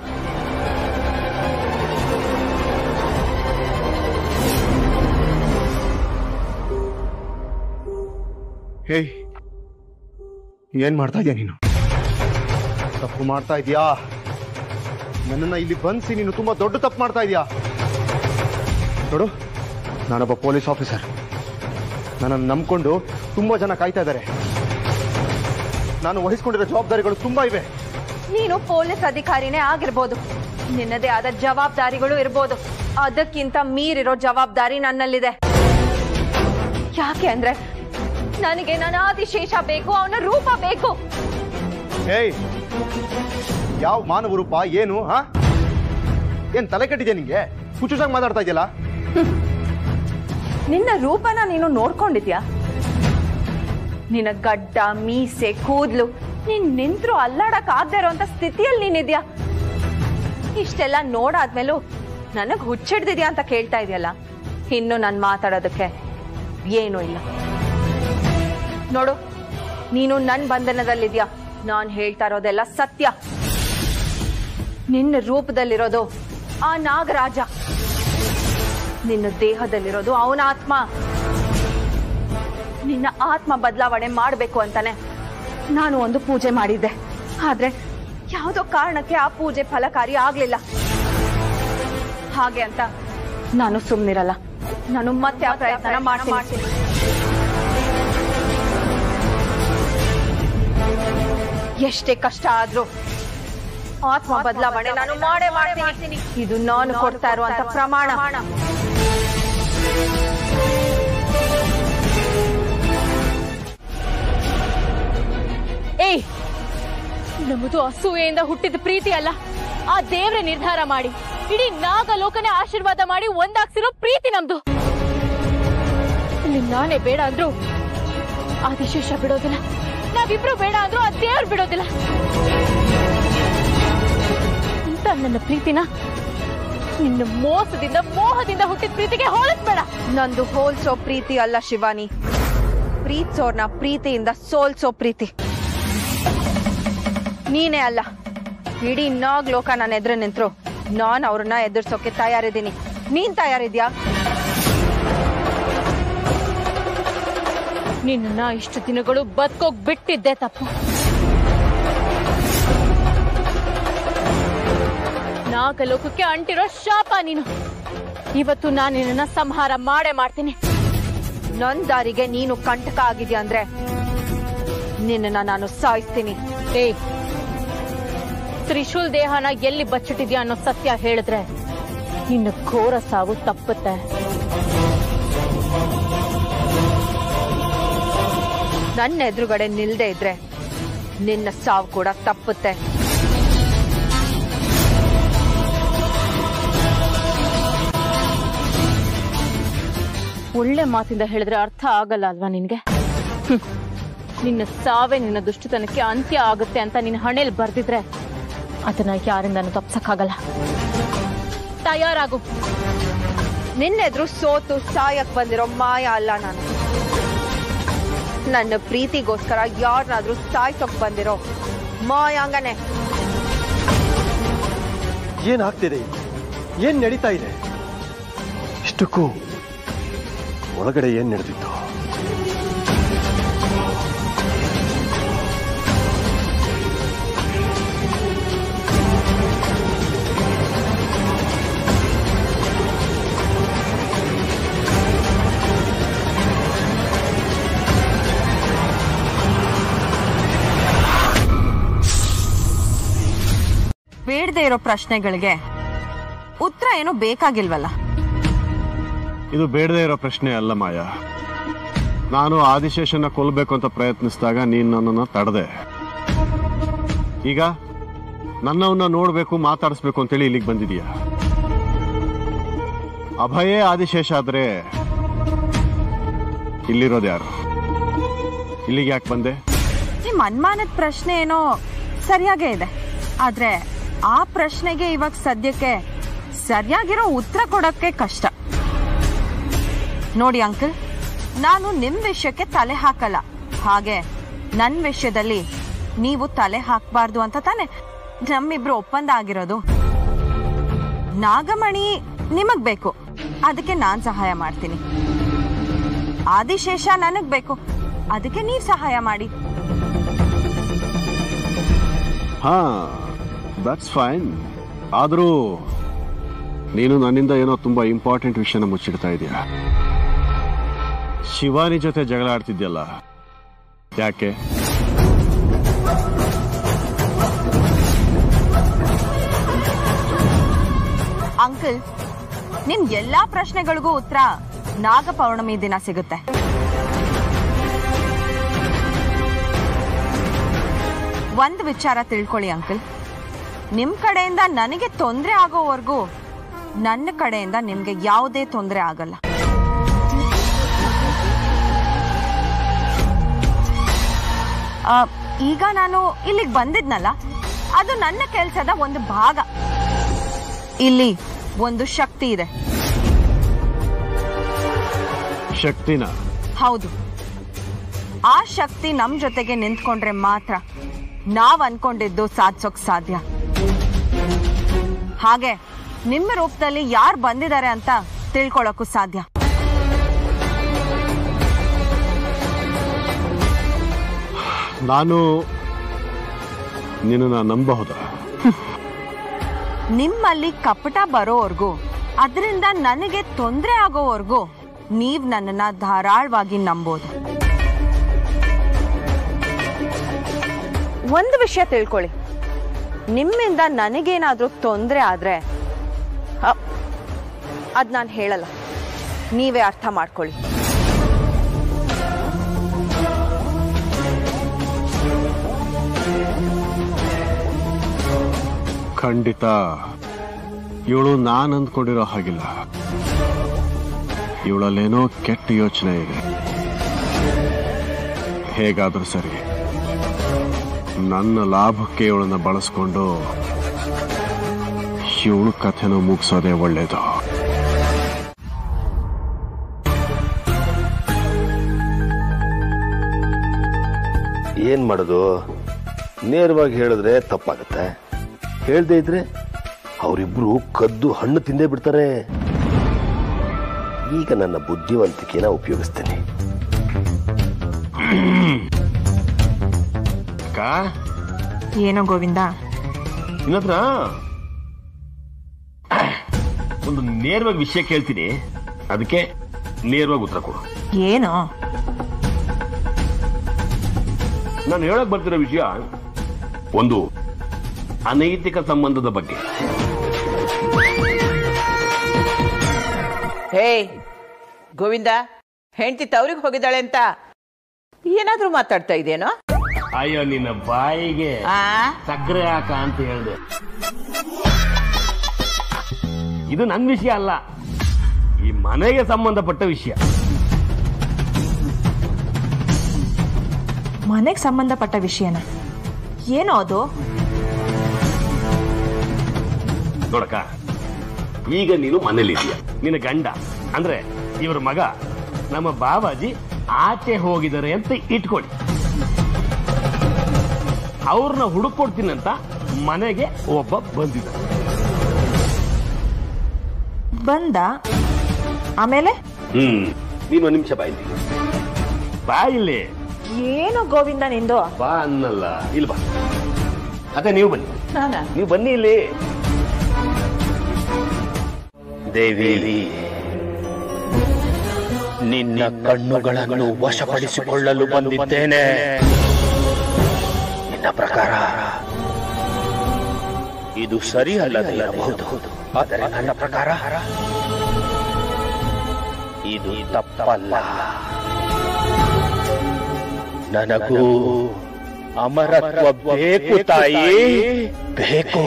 ಹೇಯ್, ಏನ್ ಮಾಡ್ತಾ ಇದೀಯ ನೀನು? ತಪ್ಪು ಮಾಡ್ತಾ ಇದೀಯಾ. ನನ್ನನ್ನ ಇಲ್ಲಿ ಬಂಧಿಸಿ ನೀನು ತುಂಬಾ ದೊಡ್ಡ ತಪ್ಪು ಮಾಡ್ತಾ ಇದೀಯಾ. ನೋಡು, ನಾನೊಬ್ಬ ಪೊಲೀಸ್ ಆಫೀಸರ್. ನನ್ನನ್ನು ನಂಬ್ಕೊಂಡು ತುಂಬಾ ಜನ ಕಾಯ್ತಾ ಇದ್ದಾರೆ. ನಾನು ವಹಿಸ್ಕೊಂಡಿರೋ ಜವಾಬ್ದಾರಿಗಳು ತುಂಬಾ ಇವೆ. ನೀನು ಪೊಲೀಸ್ ಅಧಿಕಾರಿನೇ ಆಗಿರ್ಬೋದು, ನಿನ್ನದೇ ಆದ ಜವಾಬ್ದಾರಿಗಳು ಇರ್ಬೋದು. ಅದಕ್ಕಿಂತ ಮೀರಿರೋ ಜವಾಬ್ದಾರಿ ನನ್ನಲ್ಲಿದೆ. ಯಾಕೆ ಅಂದ್ರೆ ನನಗೆ ನನ್ನ ಆದಿಶೇಷ ಬೇಕು, ಅವನ ರೂಪ ಬೇಕು. ಹೇಯ್, ಯಾವ ಮಾನವ ರೂಪ ಏನು? ಏನ್ ತಲೆ ಕೆಟ್ಟಿದೆ ನಿಂಗೆ? ಹುಚ್ಚುಸಾಗಿ ಮಾತಾಡ್ತಾ ಇದೆಯಲ್ಲ. ನಿನ್ನ ರೂಪನ ನೀನು ನೋಡ್ಕೊಂಡಿದ್ಯಾ? ನಿನ್ನ ಗಡ್ಡ, ಮೀಸೆ, ಕೂದ್ಲು, ನೀನ್ ನಿಂತ್ರು ಅಲ್ಲಾಡಕ್ ಆಗದೆ ಇರೋಂತ ಸ್ಥಿತಿಯಲ್ಲಿ ನೀನಿದ್ಯಾ. ಇಷ್ಟೆಲ್ಲ ನೋಡಾದ್ಮೇಲೂ ನನಗ್ ಹುಚ್ಚಿಡ್ದಿದ್ಯಾ ಅಂತ ಕೇಳ್ತಾ ಇದೆಯಲ್ಲ. ಇನ್ನು ನಾನು ಮಾತಾಡೋದಕ್ಕೆ ಏನೂ ಇಲ್ಲ. ನೋಡು, ನೀನು ನನ್ ಬಂಧನದಲ್ಲಿದ್ಯಾ. ನಾನ್ ಹೇಳ್ತಾ ಇರೋದೆಲ್ಲ ಸತ್ಯ. ನಿನ್ನ ರೂಪದಲ್ಲಿರೋದು ಆ ನಾಗರಾಜ, ನಿನ್ನ ದೇಹದಲ್ಲಿರೋದು ಅವನ ಆತ್ಮ. ನಿನ್ನ ಆತ್ಮ ಬದಲಾವಣೆ ಮಾಡಬೇಕು ಅಂತಾನೆ ನಾನು ಒಂದು ಪೂಜೆ ಮಾಡಿದ್ದೆ. ಆದ್ರೆ ಯಾವುದೋ ಕಾರಣಕ್ಕೆ ಆ ಪೂಜೆ ಫಲಕಾರಿ ಆಗ್ಲಿಲ್ಲ. ಹಾಗೆ ಅಂತ ನಾನು ಸುಮ್ಮನಿರಲ್ಲ. ನಾನು ಮತ್ತೆ ಆ ಪ್ರಯತ್ನ ಮಾಡ್ತೀನಿ. ಎಷ್ಟೇ ಕಷ್ಟ ಆದ್ರೂ ಆತ್ಮ ಬದಲಾವಣೆ ನಾನು ಮಾಡೇ ಮಾಡ್ತೀನಿ. ಇದು ನಾನು ಕೊಡ್ತಾ ಇರುವಂತ ಪ್ರಮಾಣ. ಏಯ್, ನಮ್ಮದು ಅಸೂಯೆಯಿಂದ ಹುಟ್ಟಿದ ಪ್ರೀತಿ ಅಲ್ಲ, ಆ ದೇವ್ರ ನಿರ್ಧಾರ ಮಾಡಿ ಇಡೀ ನಾಗಲೋಕನೇ ಆಶೀರ್ವಾದ ಮಾಡಿ ಒಂದಾಗ್ಸಿರೋ ಪ್ರೀತಿ ನಮ್ದು. ಇಲ್ಲಿ ನಾನೇ ಬೇಡ ಅಂದ್ರು ಆದಿಶೇಷ ಬಿಡೋದಿಲ್ಲ, ನಾವಿಬ್ರು ಬೇಡ ಅಂದ್ರು ಆ ದೇವ್ರು ಬಿಡೋದಿಲ್ಲ. ಇಂತ ನನ್ನ ಪ್ರೀತಿನ ನಿನ್ನ ಮೋಸದಿಂದ ಮೋಹದಿಂದ ಹುಟ್ಟಿದ ಪ್ರೀತಿಗೆ ಹೋಲಿಸ್ಬೇಡ. ನಂದು ಹೋಲ್ಸೋ ಪ್ರೀತಿ ಅಲ್ಲ ಶಿವಾನಿ, ಪ್ರೀತಿಸೋರ್ನ ಪ್ರೀತಿಯಿಂದ ಸೋಲ್ಸೋ ಪ್ರೀತಿ. ನೀನೇ ಅಲ್ಲ, ಇಡೀ ನಾಗ್ಲೋಕ ನನ್ನ ಎದುರು ನಿಂತ್ರು ನಾನ್ ಅವ್ರನ್ನ ಎದುರ್ಸೋಕೆ ತಯಾರಿದ್ದೀನಿ. ನೀನ್ ತಯಾರಿದ್ಯಾ? ನಿನ್ನ ಇಷ್ಟು ದಿನಗಳು ಬದುಕೋಗ್ ಬಿಟ್ಟಿದ್ದೆ ತಪ್ಪು. ನಾಗಲೋಕಕ್ಕೆ ಅಂಟಿರೋ ಶಾಪ ನೀನು. ಇವತ್ತು ನಾನು ನಿನ್ನ ಸಂಹಾರ ಮಾಡೇ ಮಾಡ್ತೀನಿ. ನನ್ ದಾರಿಗೆ ನೀನು ಕಂಟಕ ಆಗಿದ್ಯಾ ಅಂದ್ರೆ ನಿನ್ನ ನಾನು ಸಾಯಿಸ್ತೀನಿ. ಏಯ್, ತ್ರಿಶೂಲ್ ದೇಹನ ಎಲ್ಲಿ ಬಚ್ಚಿಟ್ಟಿದ್ಯಾ ಅನ್ನೋ ಸತ್ಯ ಹೇಳಿದ್ರೆ ನಿನ್ನ ಘೋರ ಸಾವು ತಪ್ಪುತ್ತೆ. ನನ್ನ ಎದುರುಗಡೆ ನಿಲ್ದೇ ಇದ್ರೆ ನಿನ್ನ ಸಾವು ಕೂಡ ತಪ್ಪುತ್ತೆ. ಒಳ್ಳೆ ಮಾತಿಂದ ಹೇಳಿದ್ರೆ ಅರ್ಥ ಆಗಲ್ಲ ಅಲ್ವಾ ನಿನ್ಗೆ? ನಿನ್ನ ಸಾವೇ ನಿನ್ನ ದುಷ್ಟತನಕ್ಕೆ ಅಂತ್ಯ ಆಗುತ್ತೆ ಅಂತ ನಿನ್ನ ಹಣೆಯಲ್ಲಿ ಬರ್ದಿದ್ರೆ ಅದನ್ನ ಯಾರಿಂದನೂ ತಪ್ಸಕ್ಕಾಗಲ್ಲ. ತಯಾರಾಗು. ನಿನ್ನೆದ್ರು ಸೋತು ಸಾಯಕ್ ಬಂದಿರೋ ಮಾಯ ಅಲ್ಲ ನಾನು. ನನ್ನ ಪ್ರೀತಿಗೋಸ್ಕರ ಯಾರನ್ನಾದ್ರೂ ಸಾಯ್ಸೋಕ್ ಬಂದಿರೋ ಮಾಯಾಂಗನೆ. ಏನಾಗ್ತಿದೆ? ಏನ್ ನಡೀತಾ ಇದೆ? ಇಷ್ಟಕ್ಕೂ ಒಳಗಡೆ ಏನ್ ನಡೆದಿತ್ತು? ಬೇಡದೆ ಇರೋ ಪ್ರಶ್ನೆಗಳಿಗೆ ಉತ್ತರ ಏನು ಬೇಕಾಗಿಲ್ವಲ್ಲ? ಇದು ಬೇಡದೇ ಇರೋ ಪ್ರಶ್ನೆ ಅಲ್ಲ ಮಾಯಾ. ನಾನು ಆದಿಶೇಷನ ಕೊಲ್ಲಬೇಕು ಅಂತ ಪ್ರಯತ್ನಿಸಿದಾಗ ನೀನು ನನ್ನನ್ನು ತಡೆದೆ. ಈಗ ನನ್ನವನ್ನ ನೋಡ್ಬೇಕು, ಮಾತಾಡಿಸ್ಬೇಕು ಅಂತೇಳಿ ಇಲ್ಲಿಗೆ ಬಂದಿದೀಯ. ಅಭಯೇ ಆದಿಶೇಷ ಆದ್ರೆ ಇಲ್ಲಿರೋದು ಯಾರು? ಇಲ್ಲಿಗೆ ಯಾಕೆ ಬಂದೆ? ನಿಮ್ಮ ಅನುಮಾನದ ಪ್ರಶ್ನೆ ಏನೋ ಸರಿಯಾಗೇ ಇದೆ. ಆದ್ರೆ ಆ ಪ್ರಶ್ನೆಗೆ ಇವಾಗ ಸದ್ಯಕ್ಕೆ ಸರಿಯಾಗಿರೋ ಉತ್ತರ ಕೊಡೋಕ್ಕೆ ಕಷ್ಟ. ನೋಡಿ ಅಂಕಲ್, ನಾನು ನಿಮ್ ವಿಷಯಕ್ಕೆ ತಲೆ ಹಾಕಲ್ಲ. ಹಾಗೆ ನನ್ನ ವಿಷಯದಲ್ಲಿ ನೀವು ತಲೆ ಹಾಕ್ಬಾರ್ದು ಅಂತ ತಾನೆ ನಮ್ಮಿಬ್ರು ಒಪ್ಪಂದ ಆಗಿರೋದು. ನಾಗಮಣಿ ನಿಮಗ್ ಬೇಕು, ಅದಕ್ಕೆ ನಾನ್ ಸಹಾಯ ಮಾಡ್ತೀನಿ. ಆದಿಶೇಷ ನನಗ್ ಬೇಕು, ಅದಕ್ಕೆ ನೀವ್ ಸಹಾಯ ಮಾಡಿ. ಹಾ, ದಟ್ಸ್ ಫೈನ್. ಆದರೂ ನೀನು ನನ್ನಿಂದ ಏನೋ ತುಂಬಾ ಇಂಪಾರ್ಟೆಂಟ್ ವಿಷಯನ ಮುಚ್ಚಿಡ್ತಾ ಇದೀಯ. ಶಿವಾನಿ ಜೊತೆ ಜಗಳ ಆಡ್ತಿದ್ಯಲ್ಲ, ಯಾಕೆ? ಅಂಕಲ್, ನಿಮ್ ಎಲ್ಲಾ ಪ್ರಶ್ನೆಗಳಿಗೂ ಉತ್ತರ ನಾಗ ಪೌರ್ಣಮಿ ದಿನ ಸಿಗುತ್ತೆ. ಒಂದು ವಿಚಾರ ತಿಳ್ಕೊಳ್ಳಿ ಅಂಕಲ್, ನಿಮ್ ಕಡೆಯಿಂದ ನನಗೆ ತೊಂದರೆ ಆಗೋವರೆಗೂ ನನ್ನ ಕಡೆಯಿಂದ ನಿಮ್ಗೆ ಯಾವುದೇ ತೊಂದರೆ ಆಗಲ್ಲ. ಈಗ ನಾನು ಇಲ್ಲಿಗೆ ಬಂದಿದ್ನಲ್ಲ, ಅದು ನನ್ನ ಕೆಲಸದ ಒಂದು ಭಾಗ. ಇಲ್ಲಿ ಒಂದು ಶಕ್ತಿ ಇದೆ. ಶಕ್ತಿನ? ಹೌದು. ಆ ಶಕ್ತಿ ನಮ್ ಜೊತೆಗೆ ನಿಂತ್ಕೊಂಡ್ರೆ ಮಾತ್ರ ನಾವ್ ಅನ್ಕೊಂಡಿದ್ದು ಸಾಧಿಸೋಕ್ ಸಾಧ್ಯ. ಹಾಗೆ ನಿಮ್ಮ ರೂಪದಲ್ಲಿ ಯಾರು ಬಂದಿದ್ದಾರೆ ಅಂತ ತಿಳ್ಕೊಳ್ಳೋಕ್ಕೂ ಸಾಧ್ಯ. ನಾನು ನಿನ್ನ ನಂಬಬಹುದಾ? ನಿಮ್ಮಲ್ಲಿ ಕಪಟ ಬರೋವರೆಗೂ, ಅದರಿಂದ ನನಗೆ ತೊಂದರೆ ಆಗೋವರೆಗೂ ನೀವ್ ನನ್ನನ್ನ ಧಾರಾಳವಾಗಿ ನಂಬೋದು. ಒಂದು ವಿಷಯ ತಿಳ್ಕೊಳ್ಳಿ, ನಿಮ್ಮಿಂದ ನನಗೇನಾದ್ರೂ ತೊಂದರೆ ಆದ್ರೆ ಅದ್ ನಾನು ಹೇಳಲ್ಲ, ನೀವೇ ಅರ್ಥ ಮಾಡ್ಕೊಳ್ಳಿ. ಖಂಡಿತ ಇವಳು ನಾನು ಅಂದ್ಕೊಂಡಿರೋ ಹಾಗಿಲ್ಲ. ಇವಳಲ್ಲೇನೋ ಕೆಟ್ಟ ಯೋಚನೆ ಇದೆ. ಹೇಗಾದ್ರೂ ಸರಿ, ನನ್ನ ಲಾಭಕ್ಕೆ ಇವಳನ್ನ ಬಳಸ್ಕೊಂಡು ಇವಳು ಕಥೆನೂ ಮುಗಿಸೋದೇ ಒಳ್ಳೇದು. ಏನ್ ಮಾಡೋದು? ನೇರವಾಗಿ ಹೇಳಿದ್ರೆ ತಪ್ಪಾಗತ್ತೆ, ಹೇಳ್ದೇ ಇದ್ರೆ ಅವರಿಬ್ರು ಕದ್ದು ಹಣ್ಣು ತಿಂದೇ ಬಿಡ್ತಾರೆ. ಈಗ ನನ್ನ ಬುದ್ಧಿವಂತಿಕೆನ ಉಪಯೋಗಿಸ್ತೇನೆ. ಏನೋ ಗೋವಿಂದ, ನಿನ್ನತ್ರ ಒಂದು ನೇರವಾಗಿ ವಿಷಯ ಕೇಳ್ತೀನಿ, ಅದಕ್ಕೆ ನೇರವಾಗಿ ಉತ್ತರ ಕೊಡು. ಏನು? ನಾನು ಹೇಳಕ್ ಬರ್ತಿರೋ ವಿಷಯ ಒಂದು ಅನೈತಿಕ ಸಂಬಂಧದ ಬಗ್ಗೆ. ಹೇ ಗೋವಿಂದ, ಹೆಂಡತಿ ತವ್ರಿಗೆ ಹೋಗಿದ್ದಾಳೆ ಅಂತ ಏನಾದ್ರೂ ಮಾತಾಡ್ತಾ ಇದೇನೋ? ಅಯ್ಯೋ, ನಿನ್ನ ಬಾಯಿಗೆ ಸಕ್ಕರೆ ಹಾಕ ಅಂತ ಹೇಳಿದೆ. ಇದು ನನ್ನ ವಿಷಯ ಅಲ್ಲ, ಈ ಮನೆಗೆ ಸಂಬಂಧಪಟ್ಟ ವಿಷಯ. ಮನೆಗೆ ಸಂಬಂಧಪಟ್ಟ ವಿಷಯನ? ಏನೋ ಅದು? ನೋಡಕ್ಕ, ಈಗ ನೀನು ಮನೇಲಿದೀಯ, ನಿನ್ನ ಗಂಡ ಅಂದ್ರೆ ಇವ್ರ ಮಗ ನಮ್ಮ ಬಾಬಾಜಿ ಆಚೆ ಹೋಗಿದ್ದಾರೆ ಅಂತ ಇಟ್ಕೊಳ್ಳಿ. ಅವ್ರನ್ನ ಹುಡುಕೊಡ್ತೀನಂತ ಮನೆಗೆ ಒಬ್ಬ ಬಂದಿದ್ದ. ಬಂದ ಆಮೇಲೆ? ನೀನು ಒಂದು ನಿಮಿಷ ಬಾಯಿಲ್ಲಿ. ಏನು ಗೋವಿಂದ ನಿಂದು? ಬಾ ಅನ್ನಲ್ಲ, ಇಲ್ಲಿ ಬಾ. ಅದೇ ನೀವು ಬನ್ನಿ, ನೀವು ಬನ್ನಿ ಇಲ್ಲಿ. ದೇವಿ, ನಿನ್ನ ಕಣ್ಣುಗಳನ್ನು ವಶಪಡಿಸಿಕೊಳ್ಳಲು ಬಂದಿದ್ದೇನೆ. ನಿನ್ನ ಪ್ರಕಾರ ಇದು ಸರಿ ಅಲ್ಲದಿರಬಹುದು, ಆದರೆ ನನ್ನ ಪ್ರಕಾರ ಇದು ತಪ್ಪಲ್ಲ. ನನಗೂ ಅಮರತ್ವ ಬೇಕು ತಾಯಿ, ಬೇಕು.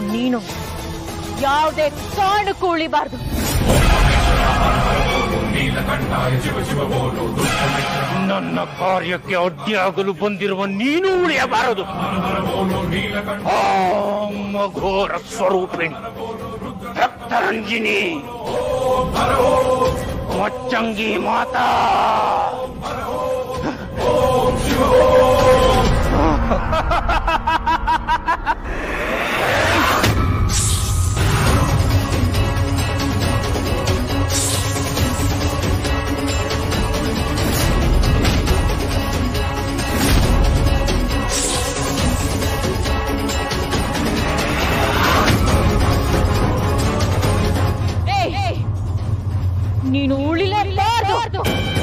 ನೀನು ಯಾವುದೇ ಕಾರಣಕ್ಕೂ ಉಳಿಬಾರ್ದು. ನನ್ನ ಕಾರ್ಯಕ್ಕೆ ಅಡ್ಡಿಯಾಗಲು ಬಂದಿರುವ ನೀನು ಉಳಿಯಬಾರದು. ಘೋರ ಸ್ವರೂಪಿಣಿ ರಕ್ತರಂಜಿನಿ ಮಚ್ಚಂಗಿ ಮಾತಾ ನೀನು ಉಳಿಲೇಬಾರದು.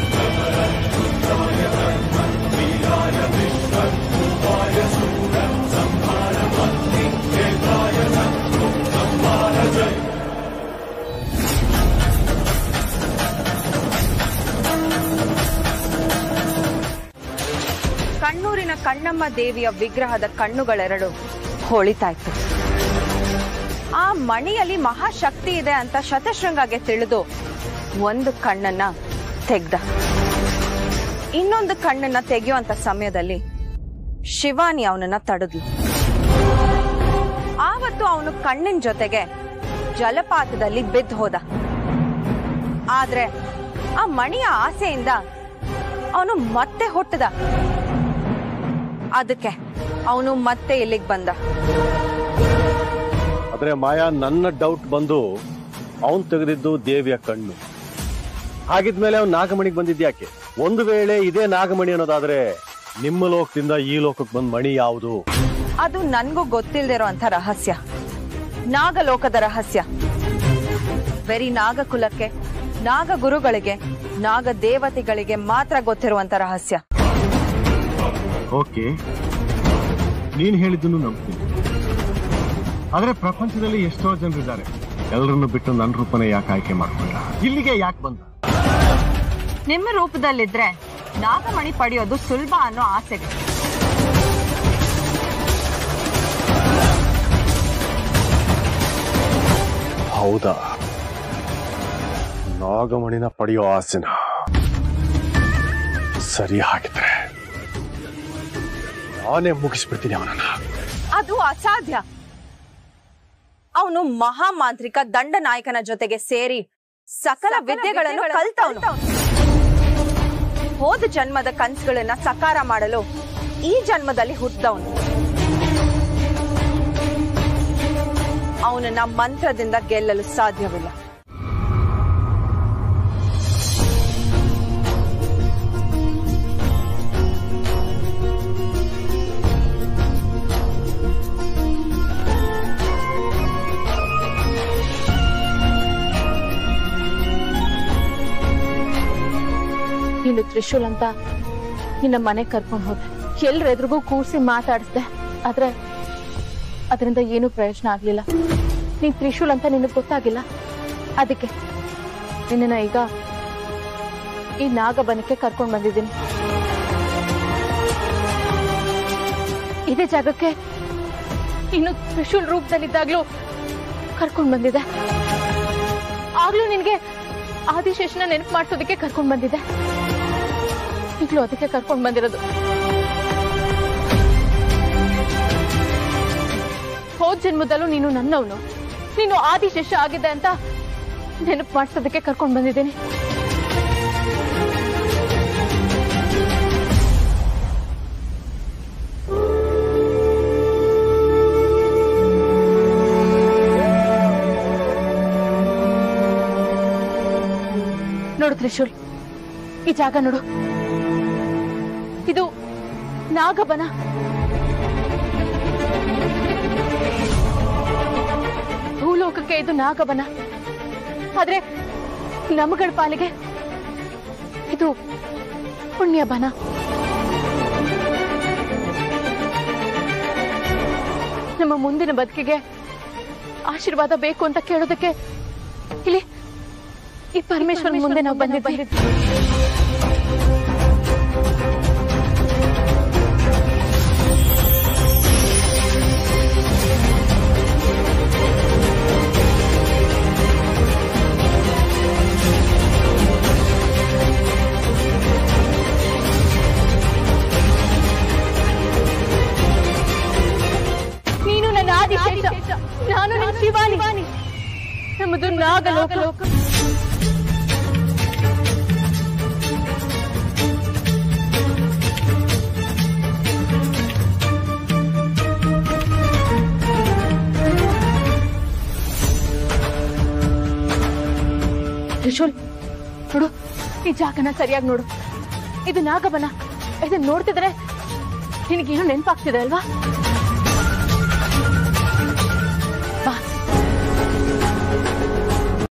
ಕಣ್ಣೂರಿನ ಕಣ್ಣಮ್ಮ ದೇವಿಯ ವಿಗ್ರಹದ ಕಣ್ಣುಗಳೆರಡು ಹೊಳಿತಾ ಇತ್ತು. ಆ ಮಣಿಯಲ್ಲಿ ಮಹಾಶಕ್ತಿ ಇದೆ ಅಂತ ಶತಶೃಂಗಗೆ ತಿಳಿದು ಒಂದು ಕಣ್ಣನ್ನ ತೆಗ್ದ. ಇನ್ನೊಂದು ಕಣ್ಣನ್ನ ತೆಗೆಯುವಂತ ಸಮಯದಲ್ಲಿ ಶಿವಾನಿ ಅವನನ್ನ ತಡೆದ್ಲು. ಆವತ್ತು ಅವನು ಕಣ್ಣಿನ ಜೊತೆಗೆ ಜಲಪಾತದಲ್ಲಿ ಬಿದ್ದು ಹೋದ. ಆದ್ರೆ ಆ ಮಣಿಯ ಆಸೆಯಿಂದ ಅವನು ಮತ್ತೆ ಹುಟ್ಟದ. ಅದಕ್ಕೆ ಅವನು ಮತ್ತೆ ಇಲ್ಲಿಗೆ ಬಂದ. ಆದ್ರೆ ಮಾಯಾ, ನನ್ನ ಡೌಟ್ ಬಂದು ಅವನ್ ತೆಗೆದಿದ್ದು ದೇವಿಯ ಕಣ್ಣು. ಹಾಗಿದ್ಮೇಲೆ ಅವ್ನು ನಾಗಮಣಿಗೆ ಬಂದಿದ್ಯಾಕೆ? ಒಂದು ವೇಳೆ ಇದೇ ನಾಗಮಣಿ ಅನ್ನೋದಾದ್ರೆ ನಿಮ್ಮ ಲೋಕದಿಂದ ಈ ಲೋಕಕ್ಕೆ ಬಂದ ಮಣಿ ಯಾವುದು? ಅದು ನನ್ಗೂ ಗೊತ್ತಿಲ್ದಿರೋ ಅಂತ ರಹಸ್ಯ, ನಾಗಲೋಕದ ರಹಸ್ಯ. ಬರೀ ನಾಗಕುಲಕ್ಕೆ, ನಾಗ ಗುರುಗಳಿಗೆ, ನಾಗ ದೇವತೆಗಳಿಗೆ ಮಾತ್ರ ಗೊತ್ತಿರುವಂತ ರಹಸ್ಯ. ಓಕೆ, ನೀನ್ ಹೇಳಿದ್ದನ್ನು ನಂಬ್ತೀನಿ. ಆದ್ರೆ ಪ್ರಪಂಚದಲ್ಲಿ ಎಷ್ಟೋ ಜನರಿದ್ದಾರೆ, ಎಲ್ಲರನ್ನು ಬಿಟ್ಟು ನನ್ನ ರೂಪನೇ ಯಾಕೆ ಆಯ್ಕೆ ಮಾಡ್ಕೊಂಡ? ಇಲ್ಲಿಗೆ ಯಾಕೆ ಬಂದ? ನಿಮ್ಮ ರೂಪದಲ್ಲಿದ್ರೆ ನಾಗಮಣಿ ಪಡೆಯೋದು ಸುಲಭ ಅನ್ನೋ ಆಸೆಗೆ. ಹೌದಾ? ನಾಗಮಣಿನ ಪಡೆಯೋ ಆಸೆನ? ಸರಿ, ಹಾಗಿದ್ರೆ ನಾನೇ ಮುಗಿಸ್ಬಿಡ್ತೀನಿ ಅವನನ್ನ. ಅದು ಅಸಾಧ್ಯ. ಅವನು ಮಹಾಮಾಂತ್ರಿಕ ದಂಡನಾಯಕನ ಜೊತೆಗೆ ಸೇರಿ ಸಕಲ ವಿದ್ಯೆಗಳನ್ನು ಕಲ್ತವನು. ಹೋದ ಜನ್ಮದ ಕನಸುಗಳನ್ನ ಸಕಾರ ಮಾಡಲು ಈ ಜನ್ಮದಲ್ಲಿ ಹುಟ್ಟಿದವನು. ಅವನನ್ನ ಮಂತ್ರದಿಂದ ಗೆಲ್ಲಲು ಸಾಧ್ಯವಿಲ್ಲ. ನೀನು ತ್ರಿಶೂಲ್ ಅಂತ ನಿನ್ನ ಮನೆ ಕರ್ಕೊಂಡು ಹೋದೆ, ಎಲ್ರೆದ್ರಿಗೂ ಕೂರಿಸಿ ಮಾತಾಡಿಸ್ದೆ. ಆದ್ರೆ ಅದರಿಂದ ಏನೂ ಪ್ರಯೋಜನ ಆಗ್ಲಿಲ್ಲ. ನೀನ್ ತ್ರಿಶೂಲ್ ಅಂತ ನಿನಗೆ ಗೊತ್ತಾಗಿಲ್ಲ. ಅದಕ್ಕೆ ನಿನ್ನ ಈಗ ಈ ನಾಗಬನಕ್ಕೆ ಕರ್ಕೊಂಡು ಬಂದಿದ್ದೀನಿ. ಇದೇ ಜಾಗಕ್ಕೆ ಇನ್ನು ತ್ರಿಶೂಲ್ ರೂಪದಲ್ಲಿದ್ದಾಗ್ಲೂ ಕರ್ಕೊಂಡು ಬಂದಿದೆ. ಆಗ್ಲೂ ನಿನ್ಗೆ ಆದಿಶೇಷನ ನೆನಪು ಮಾಡಿಸೋದಕ್ಕೆ ಕರ್ಕೊಂಡು ಬಂದಿದೆ. ಈಗಲೂ ಅದಕ್ಕೆ ಕರ್ಕೊಂಡು ಬಂದಿರೋದು. ಹೋದ ಜನ್ಮದಲ್ಲೂ ನೀನು ನನ್ನವನು, ನೀನು ಆದಿಶೇಷ ಆಗಿದೆ ಅಂತ ನೆನಪು ಮಾಡಿಸೋದಕ್ಕೆ ಕರ್ಕೊಂಡು ಬಂದಿದ್ದೀನಿ. ನೋಡು ತ್ರಿಶೂಲ್, ಈ ಜಾಗ ನೋಡು. ಇದು ನಾಗಬನ. ಭೂಲೋಕಕ್ಕೆ ಇದು ನಾಗಬನ. ಆದ್ರೆ ನಮಗಳ ಪಾಲಿಗೆ ಇದು ಪುಣ್ಯಬನ. ನಮ್ಮ ಮುಂದಿನ ಬದುಕಿಗೆ ಆಶೀರ್ವಾದ ಬೇಕು ಅಂತ ಕೇಳೋದಕ್ಕೆ ಇಲ್ಲಿ ಈ ಪರಮೇಶ್ವರನ ಮುಂದೆ ನಾವು ಬಂದಿದ್ದೀವಿ. ಶಿವಾನಿ ನಮ್ಮದು ನಾಗಲೋಕ. ತ್ರಿಶೂಲ್ ನೋಡು, ಈ ಜಾಗನ ಸರಿಯಾಗಿ ನೋಡು. ಇದು ನಾಗಬನ. ಇದನ್ನ ನೋಡ್ತಿದ್ರೆ ನಿನಗೇನು ನೆನಪಾಗ್ತಿದೆ ಅಲ್ವಾ?